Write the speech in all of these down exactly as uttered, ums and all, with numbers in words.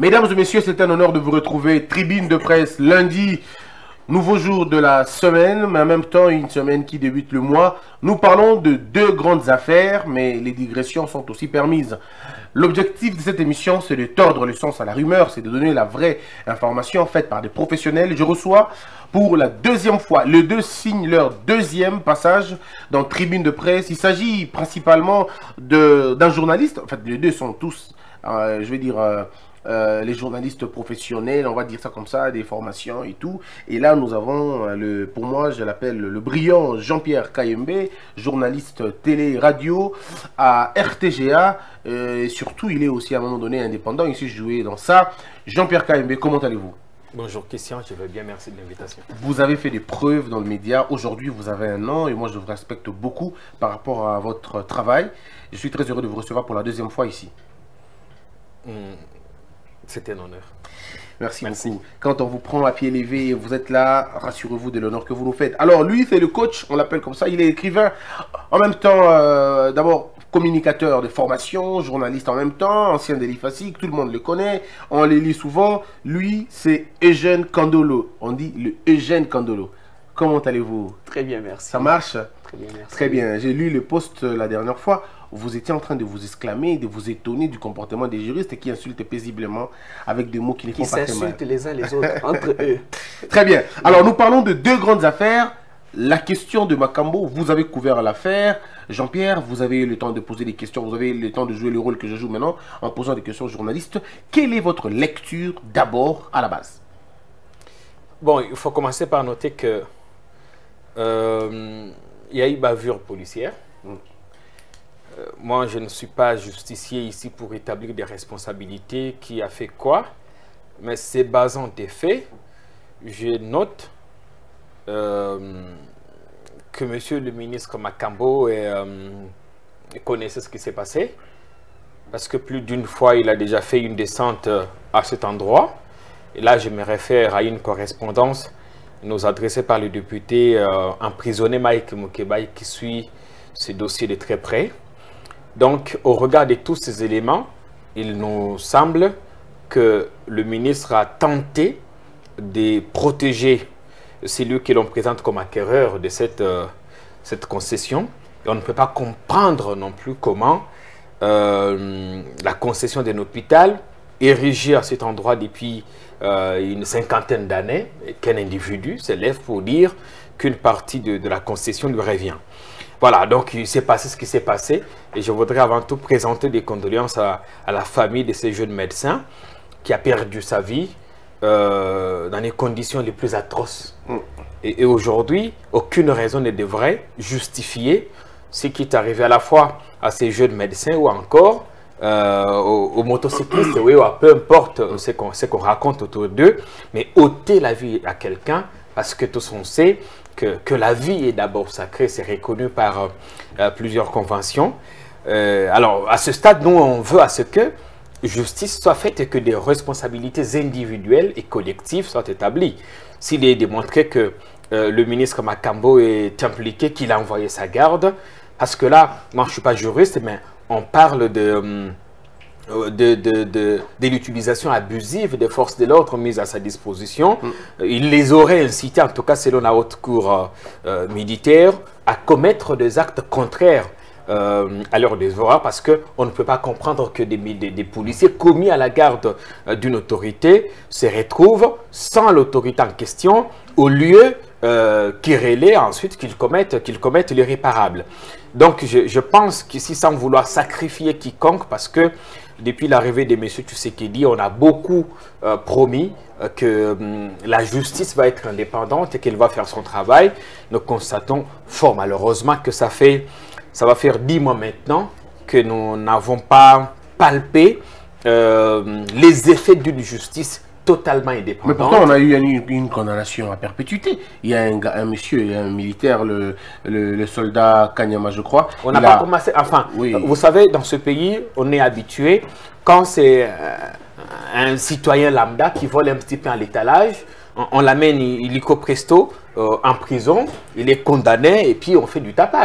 Mesdames et messieurs, c'est un honneur de vous retrouver. Tribune de presse, lundi, nouveau jour de la semaine, mais en même temps une semaine qui débute le mois. Nous parlons de deux grandes affaires, mais les digressions sont aussi permises. L'objectif de cette émission, c'est de tordre le sens à la rumeur, c'est de donner la vraie information faite par des professionnels. Je reçois pour la deuxième fois, les deux signent leur deuxième passage dans Tribune de presse. Il s'agit principalement d'un journaliste, en fait les deux sont tous, euh, je vais dire... Euh, Euh, les journalistes professionnels, on va dire ça comme ça, des formations et tout. Et là, nous avons, euh, le, pour moi, je l'appelle le brillant Jean-Pierre Kayembe, journaliste télé-radio à R T G A. Euh, et surtout, il est aussi à un moment donné indépendant. Ici, je jouais dans ça. Jean-Pierre Kayembe, comment allez-vous? Bonjour Christian, je vais bien, merci de l'invitation. Vous avez fait des preuves dans le média. Aujourd'hui, vous avez un an et moi, je vous respecte beaucoup par rapport à votre travail. Je suis très heureux de vous recevoir pour la deuxième fois ici. Mmh. C'était un honneur. Merci, Merci beaucoup. Quand on vous prend à pied levé, vous êtes là, rassurez-vous de l'honneur que vous nous faites. Alors lui, c'est le coach, on l'appelle comme ça, il est écrivain, en même temps, euh, d'abord communicateur de formation, journaliste en même temps, ancien de l'I F A S I C, tout le monde le connaît, on les lit souvent. Lui, c'est Eugène Kandolo, on dit le Eugène Kandolo. Comment allez-vous? Très bien, merci. Ça marche? Très bien, merci. Très bien, j'ai lu le post la dernière fois. Vous étiez en train de vous exclamer, de vous étonner du comportement des juristes qui insultent paisiblement avec des mots qui ne font qui pas très mal. Qui s'insultent les uns les autres, entre eux. Très bien. Alors, nous parlons de deux grandes affaires. La question de Makambo, vous avez couvert l'affaire. Jean-Pierre, vous avez eu le temps de poser des questions. Vous avez eu le temps de jouer le rôle que je joue maintenant en posant des questions aux journalistes. Quelle est votre lecture d'abord à la base? Bon, il faut commencer par noter que euh, il y a eu bavure policière. Mm. Euh, moi, je ne suis pas justicier ici pour établir des responsabilités, qui a fait quoi, mais c'est basant des faits. Je note euh, que monsieur le ministre Makambo est, euh, connaissait ce qui s'est passé, parce que plus d'une fois, il a déjà fait une descente à cet endroit. Et là, je me réfère à une correspondance nous adressée par le député euh, emprisonné Mike Mukebai, qui suit ce dossier de très près. Donc, au regard de tous ces éléments, il nous semble que le ministre a tenté de protéger celui que l'on présente comme acquéreur de cette, euh, cette concession. Et on ne peut pas comprendre non plus comment euh, la concession d'un hôpital érigé à cet endroit depuis euh, une cinquantaine d'années, qu'un individu s'élève pour dire qu'une partie de, de la concession lui revient. Voilà, donc il s'est passé ce qui s'est passé et je voudrais avant tout présenter des condoléances à, à la famille de ces jeunes médecins qui a perdu sa vie euh, dans les conditions les plus atroces. Mm. Et, et aujourd'hui, aucune raison ne devrait justifier ce qui est arrivé à la fois à ces jeunes médecins ou encore euh, aux, aux motocyclistes, oui, ou à peu importe ce qu'on qu'on raconte autour d'eux, mais ôter la vie à quelqu'un parce que tous on sait Que, que la vie est d'abord sacrée, c'est reconnu par euh, plusieurs conventions. Euh, alors, à ce stade, nous, on veut à ce que justice soit faite et que des responsabilités individuelles et collectives soient établies. S'il est démontré que euh, le ministre Makambo est impliqué, qu'il a envoyé sa garde, parce que là, moi, je ne suis pas juriste, mais on parle de... Hum, de, de, de, de l'utilisation abusive des forces de l'ordre mises à sa disposition. Mm. Il les aurait incités, en tout cas selon la haute cour euh, militaire, à commettre des actes contraires euh, à leur devoir, parce qu'on ne peut pas comprendre que des, des, des policiers commis à la garde euh, d'une autorité se retrouvent sans l'autorité en question, au lieu euh, qu'ils relaient ensuite qu'ils commettent, qu'ils commettent l'irréparable. Donc je, je pense qu'ici, sans vouloir sacrifier quiconque, parce que depuis l'arrivée de M. Tshisekedi, on a beaucoup euh, promis euh, que hum, la justice va être indépendante et qu'elle va faire son travail. Nous constatons fort malheureusement que ça, fait, ça va faire dix mois maintenant que nous n'avons pas palpé euh, les effets d'une justice totalement indépendante. Mais pourtant, on a eu une, une condamnation à perpétuité. Il y a un, un monsieur, un militaire, le, le, le soldat Kanyama, je crois. On n'a pas a... commencé... Enfin, oui. Vous savez, dans ce pays, on est habitué, quand c'est euh, un citoyen lambda qui vole un petit peu à l'étalage, on, on l'amène illico presto euh, en prison, il est condamné et puis on fait du tapage.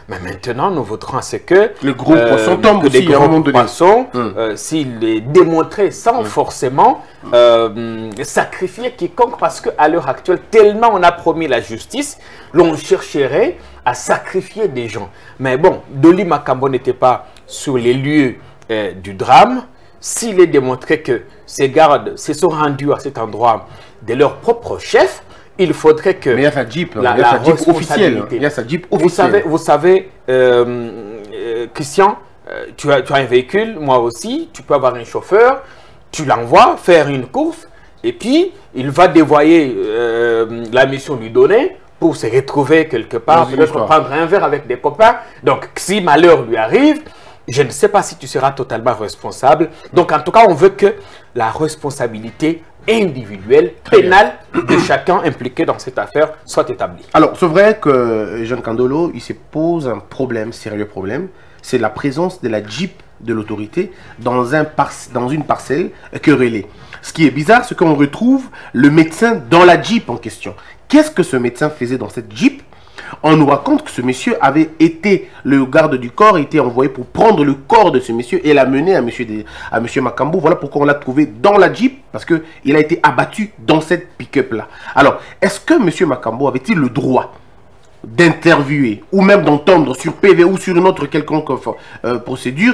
Mais maintenant, nous voudrons à ce que les gros euh, poissons tombent que aussi, des à un gros moment donné. poissons, Hum. euh, s'il est démontré sans Hum. forcément euh, sacrifier quiconque, parce qu'à l'heure actuelle, tellement on a promis la justice, l'on chercherait à sacrifier des gens. Mais bon, Dolly Makambo n'était pas sur les lieux euh, du drame. S'il est démontré que ces gardes se sont rendus à cet endroit de leur propre chef, il faudrait que... Mais il y a sa Jeep, la, il y a sa la Jeep officielle. responsabilité. Il y a sa Jeep Vous officielle. savez, vous savez euh, euh, Christian, euh, tu, as, tu as un véhicule, moi aussi, tu peux avoir un chauffeur, tu l'envoies faire une course, et puis il va dévoyer euh, la mission lui donnée pour se retrouver quelque part, peut-être prendre un verre avec des copains. Donc, si malheur lui arrive, je ne sais pas si tu seras totalement responsable. Donc, en tout cas, on veut que la responsabilité individuelle, pénale de chacun impliqué dans cette affaire soit établie. Alors, c'est vrai que Jean Kandolo, il se pose un problème, sérieux problème. C'est la présence de la Jeep de l'autorité dans, un par dans une parcelle querellée. Ce qui est bizarre, c'est qu'on retrouve le médecin dans la Jeep en question. Qu'est-ce que ce médecin faisait dans cette Jeep? On nous raconte que ce monsieur avait été, le garde du corps a été envoyé pour prendre le corps de ce monsieur et l'amener à monsieur, de, à monsieur Makambo. Voilà pourquoi on l'a trouvé dans la Jeep, parce qu'il a été abattu dans cette pick-up là. Alors, est-ce que monsieur Makambo avait-il le droit d'interviewer ou même d'entendre sur P V ou sur une autre quelconque euh, procédure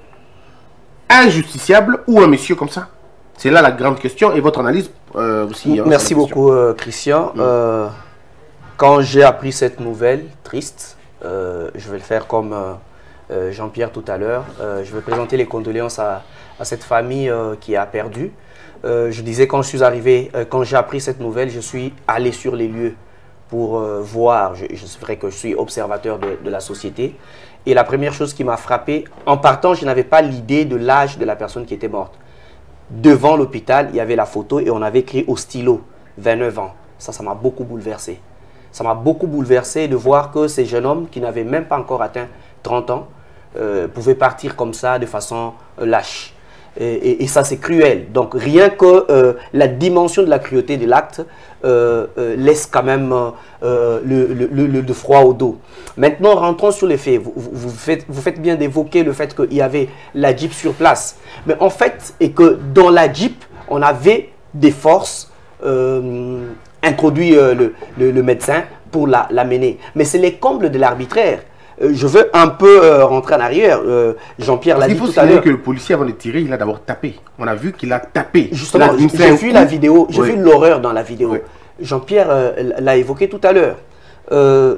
un justiciable ou un monsieur comme ça? C'est là la grande question et votre analyse euh, aussi. Hein, merci beaucoup euh, Christian. Mm. Euh, quand j'ai appris cette nouvelle triste, euh, je vais le faire comme euh, Jean-Pierre tout à l'heure. Euh, je vais présenter les condoléances à, à cette famille euh, qui a perdu. Euh, je disais quand je suis arrivé, euh, quand j'ai appris cette nouvelle, je suis allé sur les lieux pour euh, voir. Je, je, c'est vrai que je suis observateur de, de la société. Et la première chose qui m'a frappé, en partant, je n'avais pas l'idée de l'âge de la personne qui était morte. Devant l'hôpital, il y avait la photo et on avait écrit au stylo vingt-neuf ans. Ça, ça m'a beaucoup bouleversé. Ça m'a beaucoup bouleversé de voir que ces jeunes hommes qui n'avaient même pas encore atteint trente ans euh, pouvaient partir comme ça de façon euh, lâche. Et, et, et ça, c'est cruel. Donc, rien que euh, la dimension de la cruauté de l'acte euh, euh, laisse quand même euh, le, le, le, le froid au dos. Maintenant, rentrons sur les faits. Vous, vous, vous, faites, vous faites bien d'évoquer le fait qu'il y avait la Jeep sur place. Mais en fait, et que dans la Jeep, on avait des forces euh, introduit euh, le, le, le médecin pour la, la mener. Mais c'est les combles de l'arbitraire. Euh, je veux un peu euh, rentrer en arrière. Euh, Jean-Pierre l'a dit tout à l'heure. Il faut signaler que le policier, avant de tirer, il a d'abord tapé. On a vu qu'il a tapé. Justement, j'ai vu la vidéo, j'ai oui. vu l'horreur dans la vidéo. Oui. Jean-Pierre euh, l'a évoqué tout à l'heure. Euh,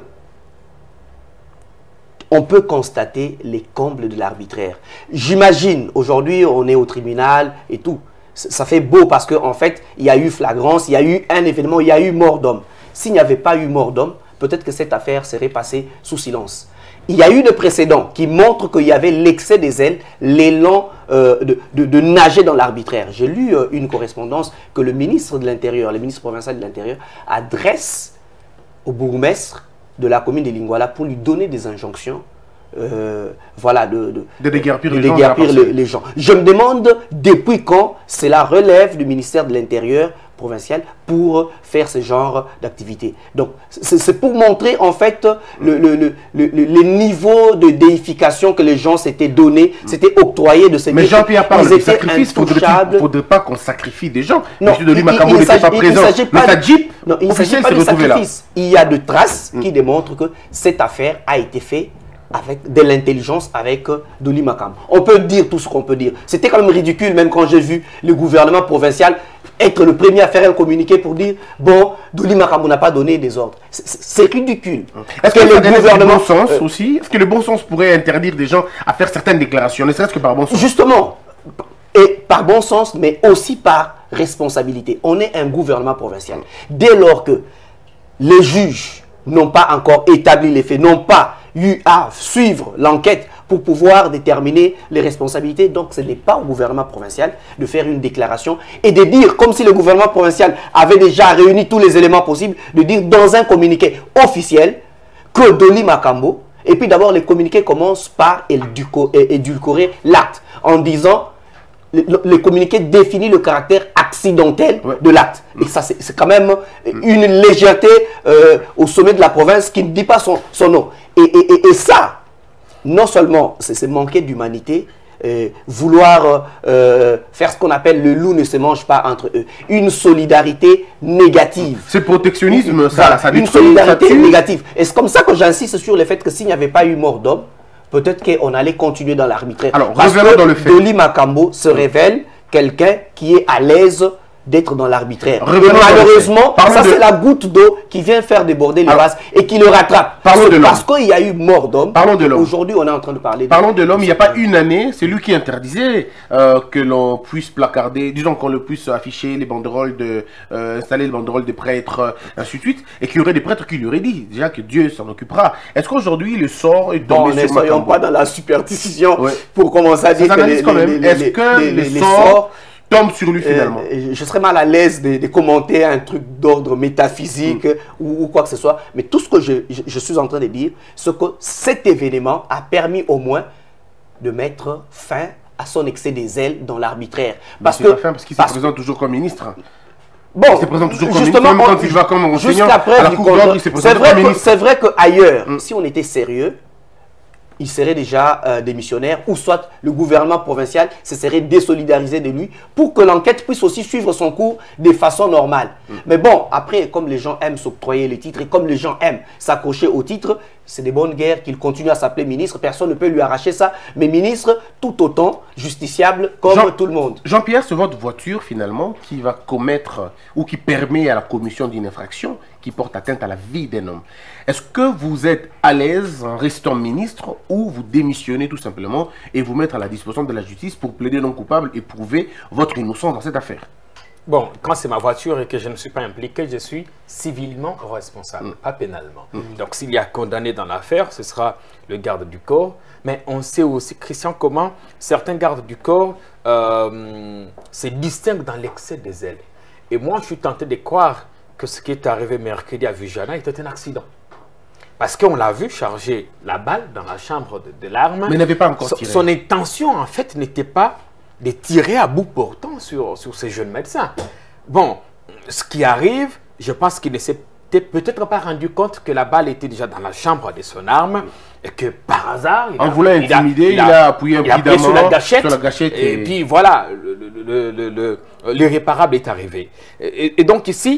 on peut constater les combles de l'arbitraire. J'imagine, aujourd'hui, on est au tribunal et tout. Ça fait beau parce qu'en en fait, il y a eu flagrance, il y a eu un événement, il y a eu mort d'homme. S'il n'y avait pas eu mort d'homme, peut-être que cette affaire serait passée sous silence. Il y a eu des précédents qui montrent qu'il y avait l'excès des ailes, l'élan euh, de, de, de nager dans l'arbitraire. J'ai lu euh, une correspondance que le ministre de l'Intérieur, le ministre provincial de l'Intérieur, adresse au bourgmestre de la commune de Lingouala pour lui donner des injonctions. Euh, voilà, de, de, de déguerpir, de les, déguerpir gens, les, les gens. Je me demande depuis quand cela relève du ministère de l'Intérieur provincial pour faire ce genre d'activité. Donc, c'est pour montrer en fait le, le, le, le, le niveau de déification que les gens s'étaient donné, s'étaient octroyés de ces Mais Jean-Pierre parle de sacrifice, il ne faudrait pas qu'on sacrifie des gens. Non, Monsieur Dolly Makambo n'était pas présent. Mais sa Jeep officielle s'est retrouvée là. Il y a de traces mm. qui démontrent que cette affaire a été faite avec de l'intelligence avec euh, Dolly Makambo. On peut dire tout ce qu'on peut dire. C'était quand même ridicule, même quand j'ai vu le gouvernement provincial être le premier à faire un communiqué pour dire « Bon, Dolly Makambo n'a pas donné des ordres ». C'est ridicule. Est-ce que, que le gouvernement... bon sens euh, aussi Est-ce que le bon sens pourrait interdire des gens à faire certaines déclarations, ne serait-ce que par bon sens? Justement, et par bon sens, mais aussi par responsabilité. On est un gouvernement provincial. Dès lors que les juges n'ont pas encore établi les faits, n'ont pas eu à suivre l'enquête pour pouvoir déterminer les responsabilités. Donc, ce n'est pas au gouvernement provincial de faire une déclaration et de dire, comme si le gouvernement provincial avait déjà réuni tous les éléments possibles, de dire dans un communiqué officiel que Dolly Makambo, et puis d'abord les communiqués commencent par édulcorer l'acte en disant le, le communiqué définit le caractère accidentel ouais. de l'acte. Et ça, c'est quand même une légèreté euh, au sommet de la province qui ne dit pas son, son nom. Et, et, et, et ça, non seulement c'est manquer d'humanité, euh, vouloir euh, faire ce qu'on appelle le loup ne se mange pas entre eux, une solidarité négative. C'est protectionnisme, ça, voilà, ça une détruit, solidarité ça négative. Et c'est comme ça que j'insiste sur le fait que s'il n'y avait pas eu mort d'homme, peut-être qu'on allait continuer dans l'arbitraire. Alors, parce revenons que dans le fait. Dolly Makambo se révèle quelqu'un qui est à l'aise d'être dans l'arbitraire. Malheureusement, ça de... c'est la goutte d'eau qui vient faire déborder le vase et qui le rattrape. Parlons de Parce qu'il y a eu mort d'homme. Parlons de l'homme. Aujourd'hui, on est en train de parler de... Parlons de l'homme. Il n'y a pas une année, c'est lui qui interdisait euh, que l'on puisse placarder, disons qu'on le puisse afficher les banderoles de, euh, installer les banderoles des prêtres, euh, ainsi de suite, et qu'il y aurait des prêtres qui lui auraient dit déjà que Dieu s'en occupera. Est-ce qu'aujourd'hui le sort est tombé bon, sur ne soyons pas dans la superstition ouais. pour commencer à dire ça que les, quand même. Est-ce que les, les, le les sort sorts tombe sur lui finalement? euh, Je serais mal à l'aise de, de commenter un truc d'ordre métaphysique mm. ou, ou quoi que ce soit. Mais tout ce que je, je, je suis en train de dire, c'est que cet événement a permis au moins de mettre fin à son excès des ailes dans l'arbitraire. Parce que parce qu'il se présente toujours comme ministre. Bon, il se présente toujours comme justement, ministre, même quand il va comme enseignant à la Cour d'ordre, il se présente comme ministre. C'est vrai qu'ailleurs, mm. si on était sérieux, il serait déjà euh, démissionnaire, ou soit le gouvernement provincial se serait désolidarisé de lui pour que l'enquête puisse aussi suivre son cours de façon normale. Mm. Mais bon, après, comme les gens aiment s'octroyer les titres et comme les gens aiment s'accrocher au titre, c'est des bonnes guerres qu'il continue à s'appeler ministre. Personne ne peut lui arracher ça. Mais ministre, tout autant justiciable comme Jean, tout le monde. Jean-Pierre, c'est votre voiture finalement qui va commettre ou qui permet à la commission d'une infraction qui porte atteinte à la vie d'un homme. Est-ce que vous êtes à l'aise en restant ministre ou vous démissionnez tout simplement et vous mettre à la disposition de la justice pour plaider non coupable et prouver votre innocence dans cette affaire? Bon, quand c'est ma voiture et que je ne suis pas impliqué, je suis civilement responsable, mm. pas pénalement. Mm. Donc, s'il y a condamné dans l'affaire, ce sera le garde du corps. Mais on sait aussi, Christian, comment certains gardes du corps euh, se distinguent dans l'excès des ailes. Et moi, je suis tenté de croire que ce qui est arrivé mercredi à Vujana était un accident. Parce qu'on l'a vu charger la balle dans la chambre de, de l'arme. Mais il n'avait pas encore tiré. Son, son intention, en fait, n'était pas de tirer à bout portant sur, sur ces jeunes médecins. Bon, ce qui arrive, je pense qu'il ne s'était peut-être pas rendu compte que la balle était déjà dans la chambre de son arme et que par hasard... En voulant intimider, il a, il a appuyé un peu sur la gâchette, sur la gâchette et, et puis voilà, l'irréparable est arrivé. Et, et donc ici,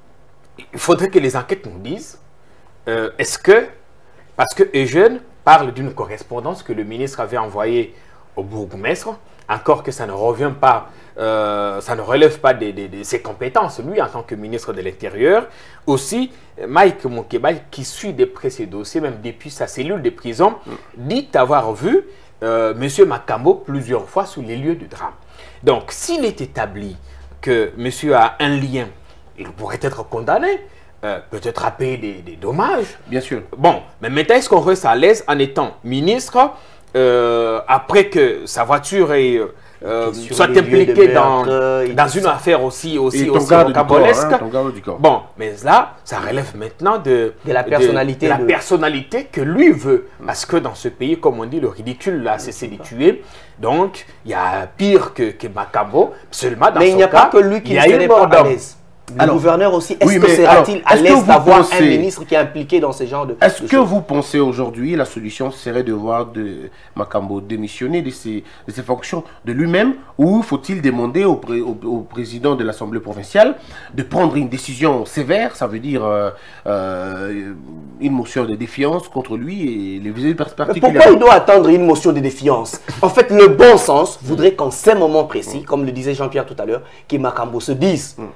il faudrait que les enquêtes nous disent, euh, est-ce que, parce que Eugène parle d'une correspondance que le ministre avait envoyée au bourgmestre, encore que ça ne revient pas, euh, ça ne relève pas de, de, de ses compétences, lui, en tant que ministre de l'Intérieur. Aussi, Mike Mokeba, qui suit de près ces dossiers, même depuis sa cellule de prison, dit avoir vu euh, M. Makambo plusieurs fois sur les lieux du drame. Donc, s'il est établi que monsieur a un lien, il pourrait être condamné, euh, peut-être à payer des, des dommages. Bien sûr. Bon, mais maintenant, est-ce qu'on reste à l'aise en étant ministre Euh, après que sa voiture est, euh, soit impliquée dans, dans une affaire aussi, aussi, aussi rocambolesque. Hein, bon, mais là, ça relève maintenant de, de la personnalité, de, de la de... personnalité que lui veut. Parce que dans ce pays, comme on dit, le ridicule a cessé de tuer. Donc, il y a pire que, que Makambo. Seulement, dans mais il n'y a cas, pas que lui qui ne serait pas à l'aise. Le alors, gouverneur aussi, est-ce oui, que sera-t-il à l'aise d'avoir un ministre qui est impliqué dans ce genre de... Est-ce que choses? Vous pensez aujourd'hui la solution serait de voir de Makambo démissionner de ses, de ses fonctions de lui-même, ou faut-il demander au, pré, au, au président de l'Assemblée provinciale de prendre une décision sévère, ça veut dire euh, euh, une motion de défiance contre lui et les visées particulières? Pourquoi il doit attendre une motion de défiance? En fait, le bon sens voudrait qu'en ces moments précis, mm. comme le disait Jean-Pierre tout à l'heure, que Makambo se dise... Mm.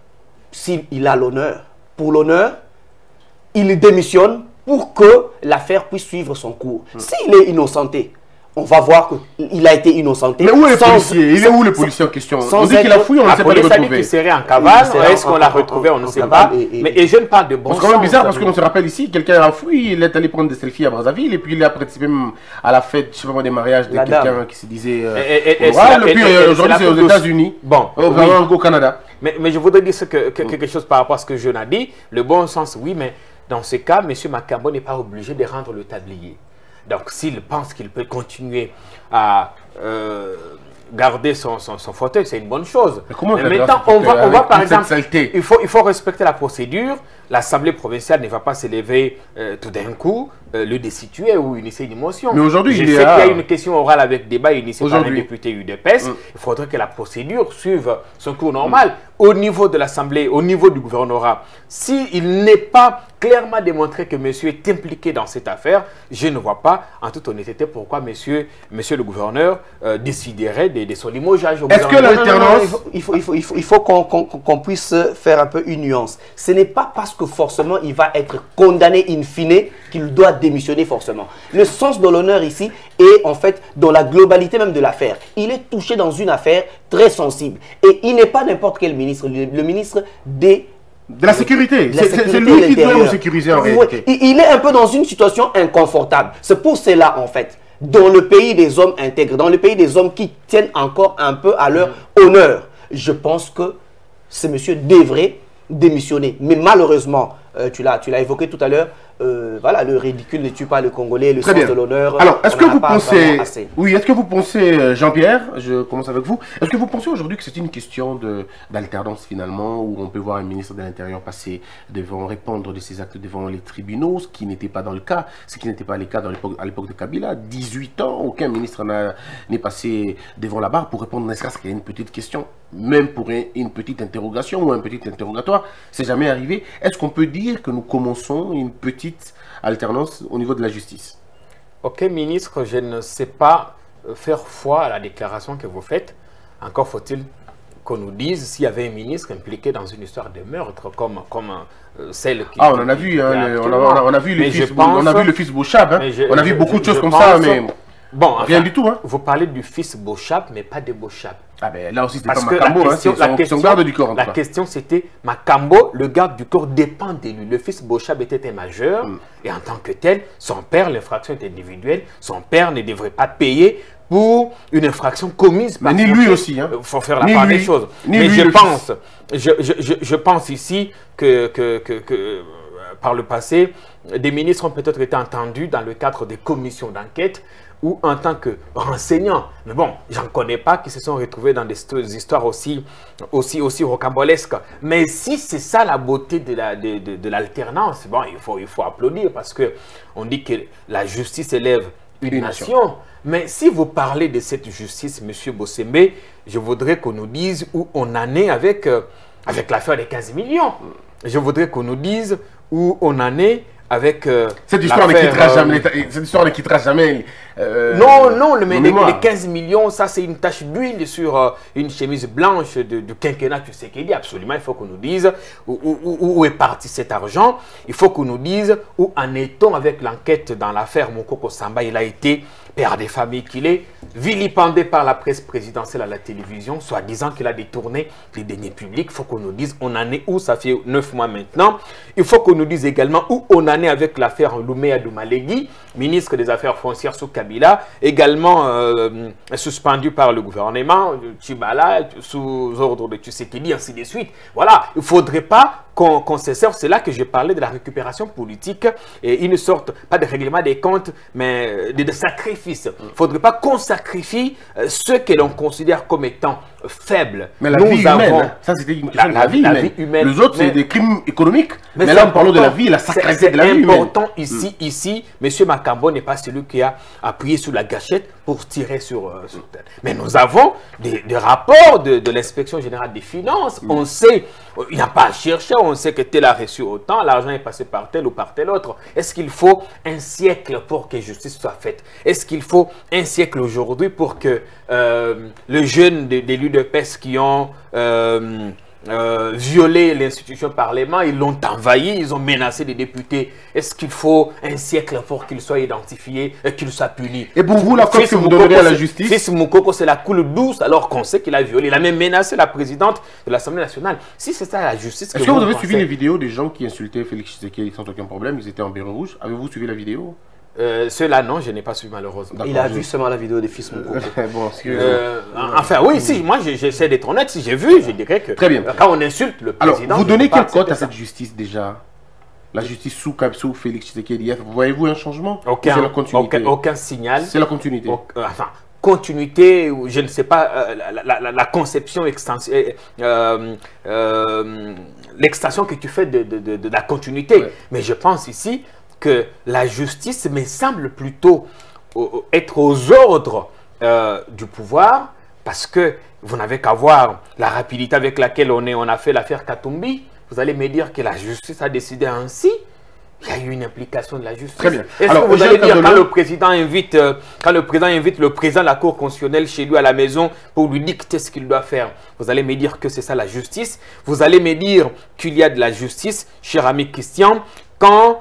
S'il a l'honneur, pour l'honneur, il démissionne pour que l'affaire puisse suivre son cours. Mmh. S'il est innocenté, on va voir qu'il a été innocenté. Mais où est le policier? Il est où le policier en question? On dit qu'il a fouillé, on ne sait pas le retrouver. La police a dit qu'il serait en cavale. Est-ce qu'on l'a retrouvé? On ne sait pas. Et, et, mais et je ne parle de bon sens. C'est quand même bizarre parce qu'on se rappelle ici, quelqu'un a fouillé, il est allé prendre des selfies à Brazzaville et puis il a participé même à la fête, je sais pas moi, des mariages de quelqu'un qui se disait... Euh, et, et, ouais, et puis aujourd'hui c'est aux États-Unis, bon, au, oui. au Canada. Mais, mais je voudrais dire ce que, que, quelque chose par rapport à ce que je n'ai dit. Le bon sens, oui, mais dans ce cas, M. Makambo n'est pas obligé de rendre le tablier. Donc, s'il pense qu'il peut continuer à, euh, garder son, son, son fauteuil, c'est une bonne chose. Mais comment Mais maintenant, on va, on va par exemple, il faut, il faut respecter la procédure. L'Assemblée provinciale ne va pas s'élever euh, tout d'un coup, euh, le destituer ou initier une motion. Mais aujourd'hui, je il sais y a... qu'il y a une question orale avec débat initiée par les députés U D P S. Mm. Il faudrait que la procédure suive son cours normal. Mm. Au niveau de l'Assemblée, au niveau du gouvernorat, s'il n'est pas clairement démontré que monsieur est impliqué dans cette affaire, je ne vois pas, en toute honnêteté, pourquoi monsieur, monsieur le gouverneur euh, déciderait de, de son limogeage au Est-ce que l'alternance... Il faut, il faut, il faut, il faut qu'on qu'on, qu'on puisse faire un peu une nuance. Ce n'est pas parce que forcément il va être condamné in fine qu'il doit démissionner forcément. Le sens de l'honneur ici est en fait dans la globalité même de l'affaire. Il est touché dans une affaire très sensible. Et il n'est pas n'importe quel ministre, le, le ministre des... De la sécurité. C'est lui qui doit nous sécuriser en réalité. Il est un peu dans une situation inconfortable. C'est pour cela en fait, dans le pays des hommes intègres, dans le pays des hommes qui tiennent encore un peu à leur mmh. honneur, je pense que ce monsieur devrait démissionner. Mais malheureusement, euh, tu l'as tu l'as évoqué tout à l'heure, euh, voilà, le ridicule ne tue pas le Congolais, le Très sens bien. de l'honneur. Alors, est-ce que vous pensez, oui, est-ce que vous pensez, Jean-Pierre, je commence avec vous, est-ce que vous pensez aujourd'hui que c'est une question d'alternance finalement, où on peut voir un ministre de l'Intérieur passer devant, répondre de ses actes devant les tribunaux, ce qui n'était pas dans le cas, ce qui n'était pas le cas à l'époque de Kabila, dix-huit ans, aucun ministre n'est passé devant la barre pour répondre n'est-ce qu'à une petite question, même pour une, une petite interrogation ou un petit interrogatoire, c'est jamais arrivé. Est-ce qu'on peut dire que nous commençons une petite alternance au niveau de la justice? Ok, ministre, je ne sais pas faire foi à la déclaration que vous faites. Encore faut-il qu'on nous dise s'il y avait un ministre impliqué dans une histoire de meurtre comme, comme euh, celle qui... Ah, on en a vu, hein, le, on, a, on a vu le mais fils, pense, on a vu le fils Beauchab, hein. je, on a vu je, beaucoup de choses comme pense, ça, mais bon, enfin, rien du tout. Hein. Vous parlez du fils Beauchab, mais pas de Beauchab. Ah ben là aussi, c'était pas Parce que Makambo, la question, hein, la son, question, son garde du corps. En la tout question c'était, Makambo, le garde du corps dépend de lui. Le fils Beauchab était un majeur, mm. et en tant que tel, son père, l'infraction est individuelle, son père ne devrait pas payer pour une infraction commise par Mais ni lui aussi. Il hein. faut faire la part des choses. Ni Mais lui, je, pense, je, je, je, je pense ici que, que, que, que euh, par le passé, des ministres ont peut-être été entendus dans le cadre des commissions d'enquête ou en tant que renseignants. Mais bon, j'en connais pas qui se sont retrouvés dans des histoires aussi, aussi, aussi rocambolesques. Mais si c'est ça la beauté de la, de, de, de l'alternance, bon, il faut, il faut applaudir parce que on dit que la justice élève une, une nation. nation. Mais si vous parlez de cette justice, M. Bossembe, je voudrais qu'on nous dise où on en est avec, euh, avec l'affaire des quinze millions. Je voudrais qu'on nous dise où on en est avec euh, cette histoire ne quittera euh, jamais cette histoire ne quittera jamais euh, non non le mais les, les quinze millions, ça c'est une tache d'huile sur euh, une chemise blanche de, du quinquennat Tshisekedi. Absolument, il faut qu'on nous dise où, où, où est parti cet argent. Il faut qu'on nous dise où en est-on avec l'enquête dans l'affaire Mokoko Samba. Il a été père des familles qu'il est, vilipendé par la presse présidentielle à la télévision, soit disant qu'il a détourné les deniers publics. Il faut qu'on nous dise on en est où, ça fait neuf mois maintenant. Il faut qu'on nous dise également où on en est avec l'affaire Lumea Doumalegui, ministre des Affaires foncières sous Kabila, également euh, suspendu par le gouvernement, Tchibala, sous ordre de Tshisekedi, ainsi de suite. Voilà, il ne faudrait pas qu'on qu'on se serve. C'est là que je parlais de la récupération politique et une sorte, pas de règlement des comptes, mais de, de sacrifice. Il ne faudrait pas qu'on sacrifie euh, ceux que l'on considère comme étant faibles. Mais la Nous vie avons, humaine, ça c'était une question la, de la vie, la humaine. vie humaine. Les autres, c'est des crimes économiques. Mais, mais là, nous parlons de la vie, la sacralité de la vie humaine. C'est important ici, mm. ici, M. Makambo n'est pas celui qui a appuyé sur la gâchette pour tirer sur, euh, sur terre. Mais nous avons des, des rapports de, de l'inspection générale des finances. Mm. On sait, il n'y a pas à chercher, on sait que tel a reçu autant, l'argent est passé par tel ou par tel autre. Est-ce qu'il faut un siècle pour que justice soit faite? Est-ce qu'il faut un siècle aujourd'hui pour que euh, les jeunes de, de l'U D P S qui ont euh, euh, violé l'institution parlement, ils l'ont envahi, ils ont menacé des députés. Est-ce qu'il faut un siècle pour qu'ils soient identifiés et qu'ils soient punis? Et pour vous, la cause que vous donnerez à la justice? Fils Moukoko, c'est la coule douce alors qu'on sait qu'il a violé. Il a même menacé la présidente de l'Assemblée nationale. Si c'est ça la justice... Est-ce que, que vous, vous avez pensez... suivi les vidéos des gens qui insultaient Félix Tshisekedi sans aucun problème? Ils étaient en béret rouge. Avez-vous suivi la vidéo? Euh, Ceux-là, non, je n'ai pas suivi malheureusement. Il a vu seulement la vidéo des fils Moukoko. Bon, euh, enfin, oui, si, moi j'essaie d'être honnête. Si j'ai vu, je dirais que très bien. Quand on insulte le président... Alors, vous donnez quelle cote à cette justice déjà? La justice sous Kapsou, Félix Tshisekedi, voyez-vous un changement? Aucun, aucun, aucun signal. C'est la continuité. Aucun, enfin, continuité, ou je ne sais pas, euh, la, la, la conception, extension, euh, euh, l'extension que tu fais de, de, de, de la continuité. Ouais. Mais je pense ici que la justice me semble plutôt au, être aux ordres euh, du pouvoir, parce que vous n'avez qu'à voir la rapidité avec laquelle on, est, on a fait l'affaire Katumbi. Vous allez me dire que la justice a décidé ainsi. Il y a eu une implication de la justice. Très bien. Est-ce que vous allez dire quand le président invite, euh, quand le président invite le président de la Cour constitutionnelle chez lui à la maison pour lui dicter ce qu'il doit faire, vous allez me dire que c'est ça la justice? Vous allez me dire qu'il y a de la justice, cher ami Christian, quand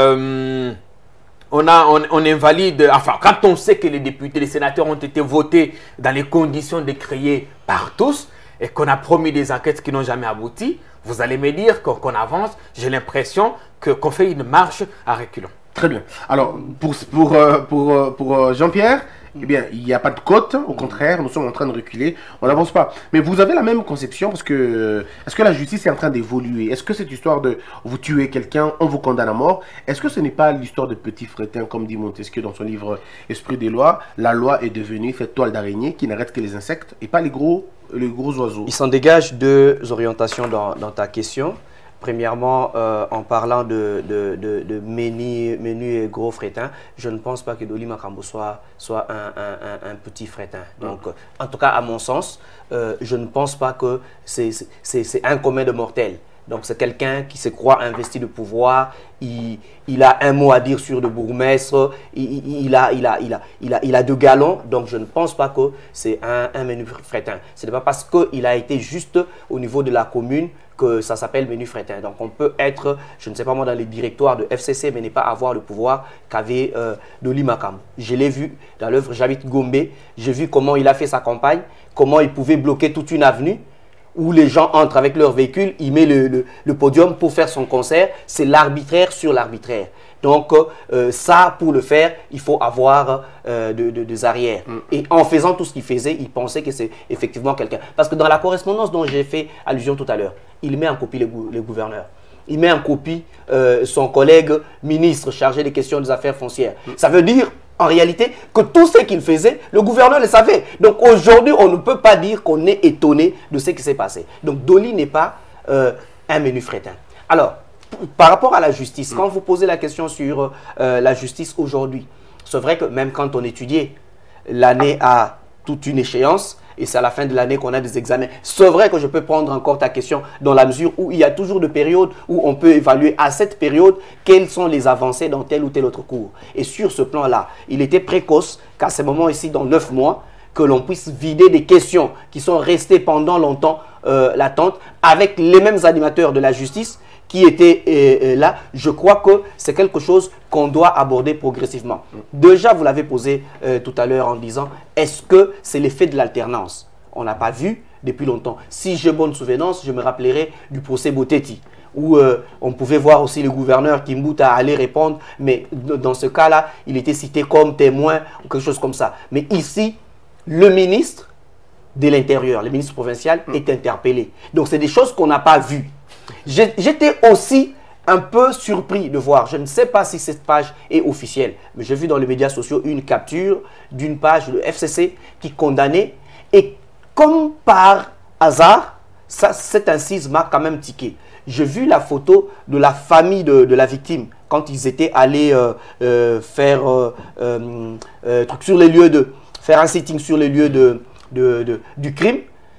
euh, on, a, on, on invalide, enfin, quand on sait que les députés, les sénateurs ont été votés dans les conditions décriées par tous et qu'on a promis des enquêtes qui n'ont jamais abouti, vous allez me dire qu'on qu'on avance. J'ai l'impression que qu'on fait une marche à reculons. Très bien. Alors, pour, pour, pour, pour Jean-Pierre, eh bien, il n'y a pas de côte. Au contraire, nous sommes en train de reculer. On n'avance pas. Mais vous avez la même conception parce que est-ce que la justice est en train d'évoluer? Est-ce que cette histoire de vous tuez quelqu'un, on vous condamne à mort, est-ce que ce n'est pas l'histoire de petit fretin, comme dit Montesquieu dans son livre Esprit des lois? La loi est devenue cette toile d'araignée qui n'arrête que les insectes et pas les gros, les gros oiseaux. Il s'en dégage deux orientations dans, dans ta question. Premièrement, euh, en parlant de, de, de, de menu, menu et gros frétins, je ne pense pas que Dolly Makambo soit, soit un, un, un, un petit frétin. Donc, mmh. en tout cas, à mon sens, euh, je ne pense pas que c'est un commun de mortels. Donc, c'est quelqu'un qui se croit investi de pouvoir, il, il a un mot à dire sur le bourgmestre, il, il, il, a, il, a, il, a, il, a, il a de galons, donc je ne pense pas que c'est un, un menu frétin. Ce n'est pas parce qu'il a été juste au niveau de la commune que ça s'appelle menu frétin. Donc, on peut être, je ne sais pas moi, dans les directoires de F C C, mais ne pas avoir le pouvoir qu'avait euh, Dolly Makambo. Je l'ai vu dans l'œuvre J'habite Gombe, j'ai vu comment il a fait sa campagne, comment il pouvait bloquer toute une avenue, où les gens entrent avec leur véhicule, il met le, le, le podium pour faire son concert. C'est l'arbitraire sur l'arbitraire. Donc, euh, ça, pour le faire, il faut avoir euh, de, de, des arrières. Mm. Et en faisant tout ce qu'il faisait, il pensait que c'est effectivement quelqu'un. Parce que dans la correspondance dont j'ai fait allusion tout à l'heure, il met en copie les, gou les gouverneurs. Il met en copie euh, son collègue ministre chargé des questions des affaires foncières. Mm. Ça veut dire, en réalité, que tout ce qu'il faisait, le gouverneur le savait. Donc aujourd'hui, on ne peut pas dire qu'on est étonné de ce qui s'est passé. Donc Dolly n'est pas euh, un menu frétin. Alors, par rapport à la justice, mmh. quand vous posez la question sur euh, la justice aujourd'hui, c'est vrai que même quand on étudiait, l'année a toute une échéance, et c'est à la fin de l'année qu'on a des examens. C'est vrai que je peux prendre encore ta question dans la mesure où il y a toujours des périodes où on peut évaluer à cette période quelles sont les avancées dans tel ou tel autre cours. Et sur ce plan-là, il était précoce qu'à ce moment ici, dans neuf mois, que l'on puisse vider des questions qui sont restées pendant longtemps euh, latentes avec les mêmes animateurs de la justice qui étaient euh, là. Je crois que c'est quelque chose qu'on doit aborder progressivement. Déjà, vous l'avez posé euh, tout à l'heure en disant, est-ce que c'est l'effet de l'alternance? On n'a pas vu depuis longtemps. Si j'ai bonne souvenance, je me rappellerai du procès Boteti, où euh, on pouvait voir aussi le gouverneur Kimbuta aller répondre, mais dans ce cas-là, il était cité comme témoin ou quelque chose comme ça. Mais ici, le ministre de l'Intérieur, le ministre provincial, mmh. est interpellé. Donc, c'est des choses qu'on n'a pas vues. J'étais aussi un peu surpris de voir, je ne sais pas si cette page est officielle, mais j'ai vu dans les médias sociaux une capture d'une page de F C C qui condamnait, et comme par hasard, ça, cette incise m'a quand même tiqué. J'ai vu la photo de la famille de, de la victime quand ils étaient allés euh, euh, faire euh, euh, euh, truc sur les lieux de, faire un sitting sur les lieux de, de, de, du crime,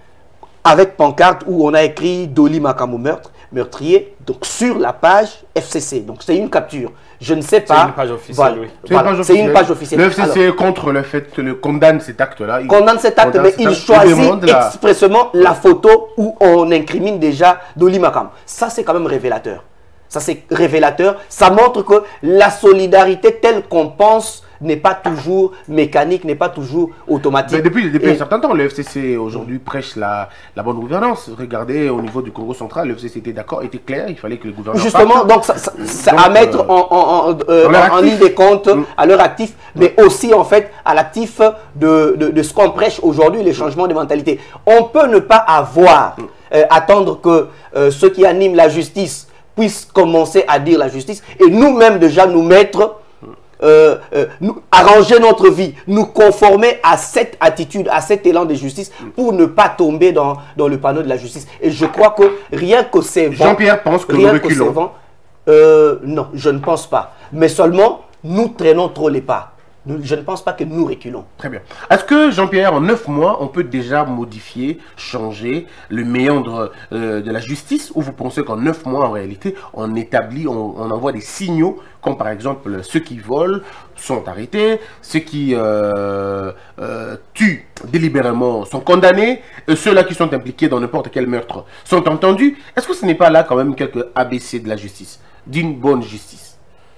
avec pancarte où on a écrit Dolly Makambo meurtre, meurtrier, donc sur la page F C C. Donc c'est une capture. Je ne sais pas. C'est une page officielle, voilà. oui. C'est voilà. une, une page officielle. Le F C C est contre le fait que le condamne cet acte-là. Condamne cet acte, mais il choisit la... expressément la photo où on incrimine déjà Dolly Makambo. Ça, c'est quand même révélateur. Ça, c'est révélateur. Ça montre que la solidarité telle qu'on pense n'est pas toujours mécanique, n'est pas toujours automatique. Mais depuis, depuis Et... un certain temps, le F C C aujourd'hui prêche la, la bonne gouvernance. Regardez, au niveau du Congo central, le F C C était d'accord, était clair, il fallait que le gouvernement... Justement, donc ça, ça, ça donc, à mettre euh, en, en, en, euh, en, en ligne des comptes mmh. à leur actif, mais mmh. aussi en fait à l'actif de, de, de ce qu'on prêche aujourd'hui, les changements de mentalité. On peut ne pas avoir, mmh. euh, attendre que euh, ceux qui animent la justice puissent commencer à dire la justice et nous-mêmes déjà nous mettre euh, euh, nous, arranger notre vie, nous conformer à cette attitude, à cet élan de justice pour ne pas tomber dans, dans le panneau de la justice. Et je crois que rien que c'est vent... Jean-Pierre pense que nous reculons. Euh, non, je ne pense pas. Mais seulement, nous traînons trop les pas. Nous, je ne pense pas que nous reculons. Très bien. Est-ce que, Jean-Pierre, en neuf mois, on peut déjà modifier, changer le méandre euh, de la justice, ou vous pensez qu'en neuf mois, en réalité, on établit, on, on envoie des signaux, comme par exemple ceux qui volent sont arrêtés, ceux qui euh, euh, tuent délibérément sont condamnés, et ceux-là qui sont impliqués dans n'importe quel meurtre sont entendus? Est-ce que ce n'est pas là quand même quelques A B C de la justice, d'une bonne justice?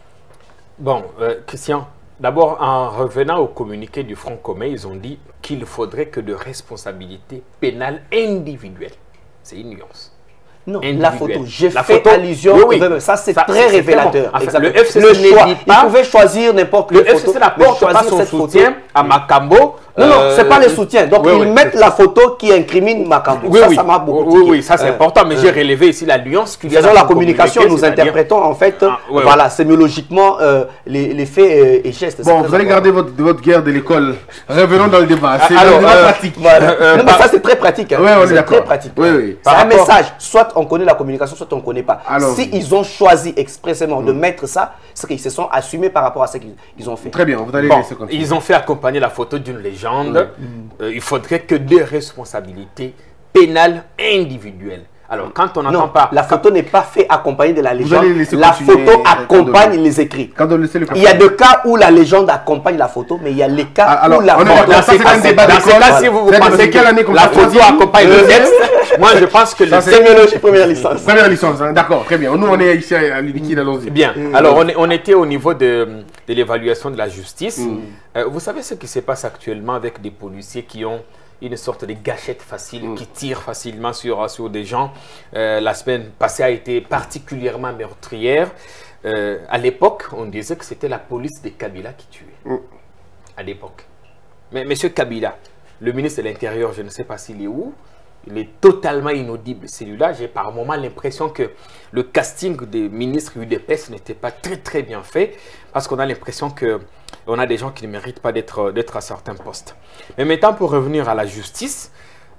Bon, euh, Christian, d'abord, en revenant au communiqué du Front commun, ils ont dit qu'il faudrait que de responsabilité pénale individuelle. C'est une nuance. Non, la photo, j'ai fait photo, allusion, oui, oui. Ça c'est très révélateur. Bon. Enfin, le F C C le choix, ne dit pas, il pouvait choisir n'importe quelle photo. Le F C C n'apporte pas son soutien photo. à Makambo. Non, non, euh, c'est pas le soutien. Donc, oui, ils oui. mettent la photo qui incrimine Makambo. Oui, ça, oui. ça m'a beaucoup Oui, oui, ça c'est euh, important, mais euh, j'ai relevé ici la nuance qu'il y a dans la communication, nous interprétons en fait, ah, oui, voilà, oui. sémiologiquement, euh, les, les faits euh, et gestes. Bon, vous allez garder votre, votre guerre de l'école. Revenons dans le débat. C'est Alors, euh, pratique. Voilà. euh, non, mais ça, c'est très pratique. Hein. Oui, on est d'accord. Très pratique. Oui, oui. C'est un message. Soit on connaît la communication, soit on ne connaît pas. Alors, si ils ont choisi expressément mmh. de mettre ça, c'est qu'ils se sont assumés par rapport à ce qu'ils ont fait. Très bien, vous allez bon, laisser continuer. Ils ont fait accompagner la photo d'une légende. Oui. Euh, il faudrait que des responsabilités pénales individuelles. Alors, quand on n'entend pas... la photo n'est pas faite accompagner de la légende. La continuer, photo accompagne les écrits. Quand on laisse le il y a des cas où la légende accompagne la photo, mais il y a les cas alors, où la photo... Dans ces cas, si vous vous pensez quelle année la photo accompagne le texte, moi je pense que... C'est sémiologie première licence. Première licence, hein, d'accord, très bien. Nous, on est ici à l'Uniquide, allons-y. Bien, alors on, est, on était au niveau de, de l'évaluation de la justice. Mm. Euh, vous savez ce qui se passe actuellement avec des policiers qui ont une sorte de gâchette facile, mmh. qui tire facilement sur, sur des gens. Euh, la semaine passée a été particulièrement meurtrière. Euh, à l'époque, on disait que c'était la police de Kabila qui tuait. Mmh. À l'époque. Mais M. Kabila, le ministre de l'Intérieur, je ne sais pas s'il est où, il est totalement inaudible, celui-là. J'ai par moment l'impression que le casting des ministres U D P S n'était pas très très bien fait, parce qu'on a l'impression que on a des gens qui ne méritent pas d'être d'être à certains postes. Mais maintenant, pour revenir à la justice,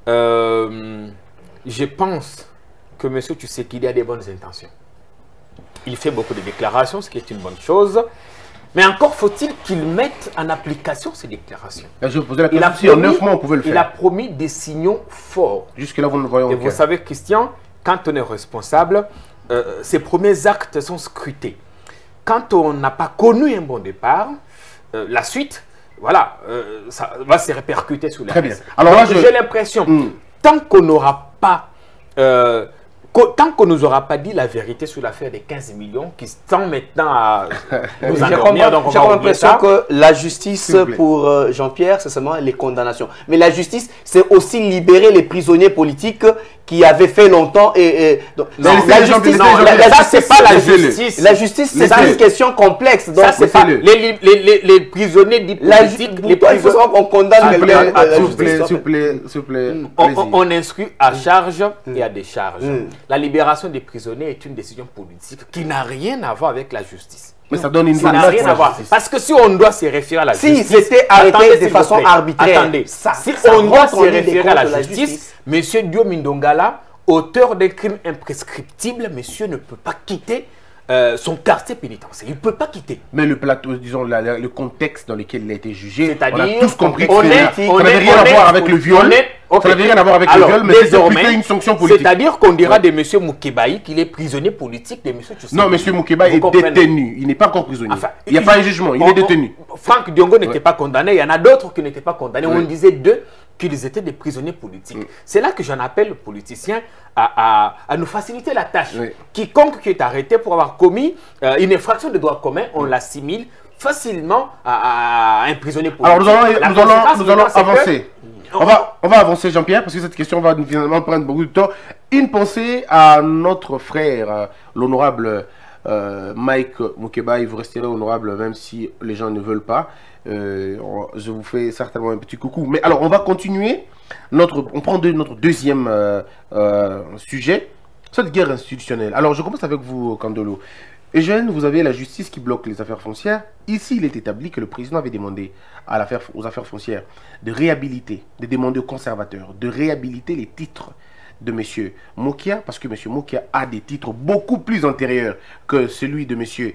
euh, je pense que M. Tshisekedi a des bonnes intentions. Il fait beaucoup de déclarations, ce qui est une bonne chose. Mais encore faut-il qu'il mette en application ces déclarations. Je vais poser la question, si en neuf mois on pouvait le faire. Il a promis des signaux forts. Jusque-là, vous ne voyons Et vous savez, Christian, quand on est responsable, euh, ses premiers actes sont scrutés. Quand on n'a pas connu un bon départ, euh, la suite, voilà, euh, ça va se répercuter sur les Très bien. Alors là, je... j'ai l'impression, mmh. tant qu'on n'aura pas... Euh, Tant qu'on ne nous aura pas dit la vérité sur l'affaire des quinze millions qui sont maintenant à nous endormir, donc on va oublier ça. J'ai l'impression que la justice pour euh, Jean-Pierre, c'est seulement les condamnations. Mais la justice, c'est aussi libérer les prisonniers politiques qui avaient fait longtemps et... et donc, non, la justice, non, la, la, ça c'est pas la justice. La justice, c'est une question complexe. Donc ça c'est pas les, les, les, les prisonniers diplomatiques, les prisonniers... On condamne quelqu'un. S'il vous plaît, s'il vous plaît, s'il vous plaît. On instruit à charge et à décharge. La libération des prisonniers est une décision politique qui n'a rien à voir avec la justice. Mais ça donne une ça n'a rien à voir. Parce que si on doit se référer à la si justice... Si c'était arrêté de façon arbitraire... Attendez, ça, si ça on doit se référer à la, la justice, justice, M. Diomi Ndongala, auteur d'un crime imprescriptible, monsieur ne peut pas quitter euh, son quartier pénitentiaire. Il ne peut pas quitter. Mais le plateau, disons, la, la, le contexte dans lequel il a été jugé, on a tous compris que ça n'avait rien à voir avec le viol. Ça n'avait rien à voir avec Alors, le viol, mais c'est plutôt une sanction politique. C'est-à-dire qu'on dira ouais. de M. Moukébaï qu'il est prisonnier politique de M. Tshisekedi. Non, M. Moukébaï est comprenez? détenu. Il n'est pas encore prisonnier. Enfin, il n'y a il, pas un jugement, il on, est détenu. Franck Diongo n'était ouais. pas condamné, il y en a d'autres qui n'étaient pas condamnés. Ouais. On disait d'eux qu'ils étaient des prisonniers politiques. Ouais. C'est là que j'en appelle aux politiciens à, à, à nous faciliter la tâche. Ouais. Quiconque qui est arrêté pour avoir commis euh, une infraction de droit commun, on l'assimile facilement à, à un prisonnier politique. Alors nous allons, nous allons, nous allons avancer. On va, on va avancer, Jean-Pierre, parce que cette question va finalement prendre beaucoup de temps. Une pensée à notre frère, l'honorable euh, Mike Moukébaï. Vous resterez honorable même si les gens ne veulent pas. Euh, je vous fais certainement un petit coucou. Mais alors, on va continuer. Notre, on prend de, notre deuxième euh, euh, sujet, cette guerre institutionnelle. Alors, je commence avec vous, Kandolo. Et jeune, vous avez la justice qui bloque les affaires foncières. Ici, il est établi que le président avait demandé à l'affaire, aux affaires foncières de réhabiliter, de demander aux conservateurs de réhabiliter les titres de M. Mokia, parce que M. Mokia a des titres beaucoup plus antérieurs que celui de M.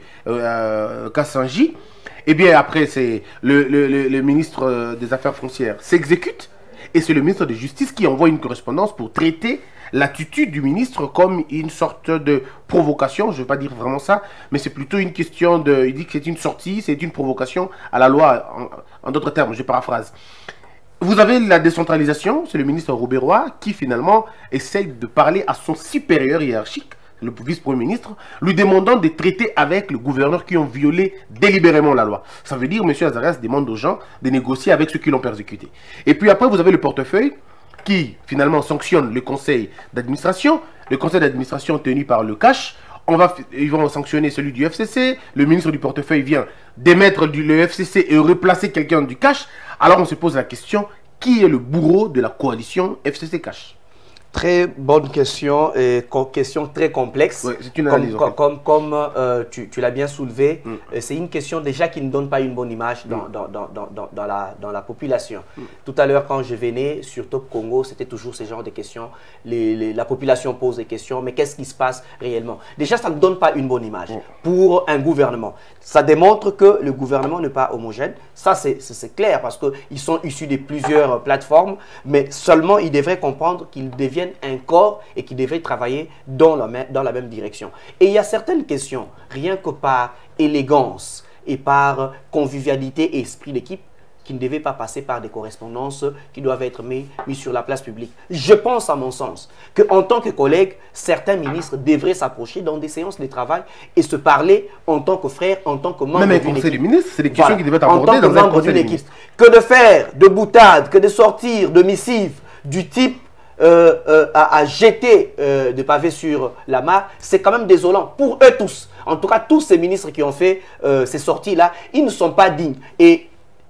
Euh, Kassanji. Et bien après, c'est le, le, le, le ministre des Affaires foncières s'exécute, et c'est le ministre de Justice qui envoie une correspondance pour traiter l'attitude du ministre comme une sorte de provocation. Je ne veux pas dire vraiment ça, mais c'est plutôt une question de... Il dit que c'est une sortie, c'est une provocation à la loi, en, en d'autres termes, je paraphrase. Vous avez la décentralisation, c'est le ministre Rouberois qui finalement essaye de parler à son supérieur hiérarchique, le vice-premier ministre, lui demandant de traiter avec le gouverneur qui ont violé délibérément la loi. Ça veut dire, M. Azarias demande aux gens de négocier avec ceux qui l'ont persécuté. Et puis après, vous avez le portefeuille qui finalement sanctionne le conseil d'administration, le conseil d'administration tenu par le C A C. On va, ils vont sanctionner celui du F C C, le ministre du portefeuille vient démettre du, le F C C et replacer quelqu'un du C A C. Alors on se pose la question, qui est le bourreau de la coalition F C C C A C? Très bonne question, et question très complexe. Ouais, c'est une analyse, comme, en fait. comme, comme euh, tu, tu l'as bien soulevé, mm. c'est une question déjà qui ne donne pas une bonne image dans, mm. dans, dans, dans, dans, la, dans la population. Mm. Tout à l'heure, quand je venais sur Top Congo, c'était toujours ce genre de questions. Les, les, la population pose des questions, mais qu'est-ce qui se passe réellement? Déjà, ça ne donne pas une bonne image mm. pour un gouvernement. Ça démontre que le gouvernement n'est pas homogène. Ça, c'est clair, parce qu'ils sont issus de plusieurs plateformes, mais seulement ils devraient comprendre qu'ils deviennent un corps et qui devrait travailler dans la, dans la même direction. Et il y a certaines questions, rien que par élégance et par convivialité et esprit d'équipe, qui ne devaient pas passer par des correspondances qui doivent être mises mis sur la place publique. Je pense, à mon sens, qu'en tant que collègue, certains ministres devraient s'approcher dans des séances de travail et se parler en tant que frère, en tant que membre d'une équipe. Même un conseil des ministres, c'est des questions voilà, qui devaient être abordées dans un conseil des ministres. Que de faire de boutades, que de sortir de missives du type Euh, euh, à, à jeter euh, des pavés sur la mare, c'est quand même désolant pour eux tous. En tout cas, tous ces ministres qui ont fait euh, ces sorties-là, ils ne sont pas dignes et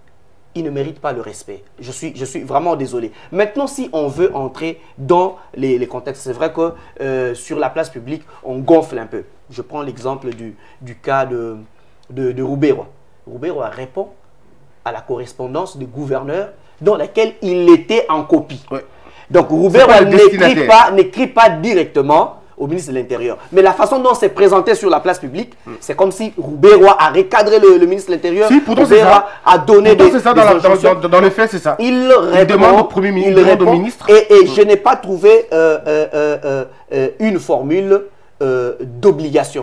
ils ne méritent pas le respect. Je suis, je suis vraiment désolé. Maintenant, si on veut entrer dans les, les contextes, c'est vrai que euh, sur la place publique, on gonfle un peu. Je prends l'exemple du, du cas de, de, de Rouberois. Rouberois répond à la correspondance du gouverneur dans laquelle il était en copie. Ouais. Donc, Rouberois n'écrit pas, n'écrit pas directement au ministre de l'Intérieur. Mais la façon dont c'est présenté sur la place publique, mm. c'est comme si Rouberois a recadré le, le ministre de l'Intérieur. Si, pourtant c'est ça. A donné pourtant des, ça des dans, la, dans, dans, dans le fait, c'est ça. Il, répond, il demande au Premier ministre, il demande répond, au ministre. Et, et mm. je n'ai pas trouvé euh, euh, euh, euh, une formule euh, d'obligation.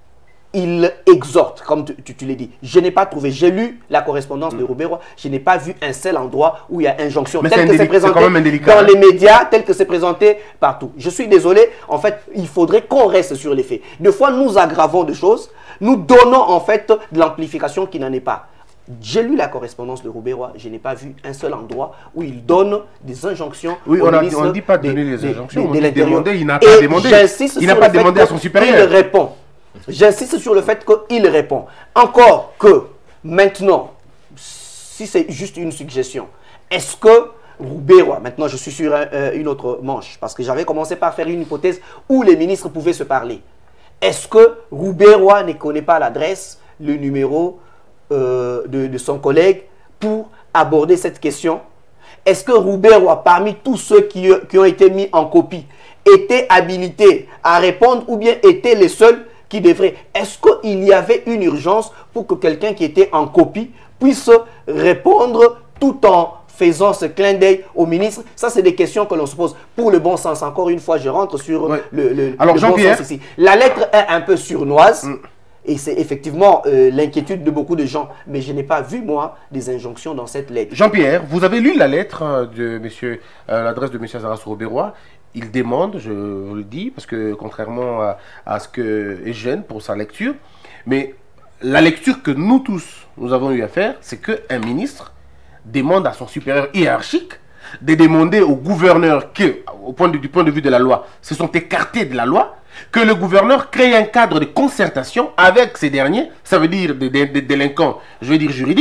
Il exhorte, comme tu, tu, tu l'as dit. Je n'ai pas trouvé, j'ai lu la correspondance mm. de Rouberois, je n'ai pas vu un seul endroit où il y a injonction, tel que c'est présenté dans les médias, tel que c'est présenté partout. Je suis désolé, en fait, il faudrait qu'on reste sur les faits. Des fois, nous aggravons des choses, nous donnons en fait de l'amplification qui n'en est pas. J'ai lu la correspondance de Rouberois, je n'ai pas vu un seul endroit où il donne des injonctions. Oui, on ne dit pas de donner des injonctions, on dit demander, il n'a pas demandé, il n'a pas demandé à son supérieur. Il répond. J'insiste sur le fait qu'il répond. Encore que, maintenant, si c'est juste une suggestion, est-ce que Rouberois, maintenant je suis sur un, euh, une autre manche, parce que j'avais commencé par faire une hypothèse où les ministres pouvaient se parler. Est-ce que Rouberois ne connaît pas l'adresse, le numéro euh, de, de son collègue pour aborder cette question? Est-ce que Rouberois, parmi tous ceux qui, qui ont été mis en copie, était habilité à répondre ou bien était les seuls qui devrait? Est-ce qu'il y avait une urgence pour que quelqu'un qui était en copie puisse répondre tout en faisant ce clin d'œil au ministre? Ça, c'est des questions que l'on se pose pour le bon sens. Encore une fois, je rentre sur ouais. le, le, Alors, le bon sens ici. La lettre est un peu surnoise mm. et c'est effectivement euh, l'inquiétude de beaucoup de gens. Mais je n'ai pas vu, moi, des injonctions dans cette lettre. Jean-Pierre, vous avez lu la lettre de monsieur, euh, l'adresse de M. Azarias Rouberois. Il demande, je le dis, parce que contrairement à, à ce que est jeune pour sa lecture, mais la lecture que nous tous, nous avons eu à faire, c'est qu'un ministre demande à son supérieur hiérarchique de demander au gouverneur que, au point de, du point de vue de la loi, se sont écartés de la loi, que le gouverneur crée un cadre de concertation avec ces derniers, ça veut dire des, des, des délinquants, je veux dire juridiques,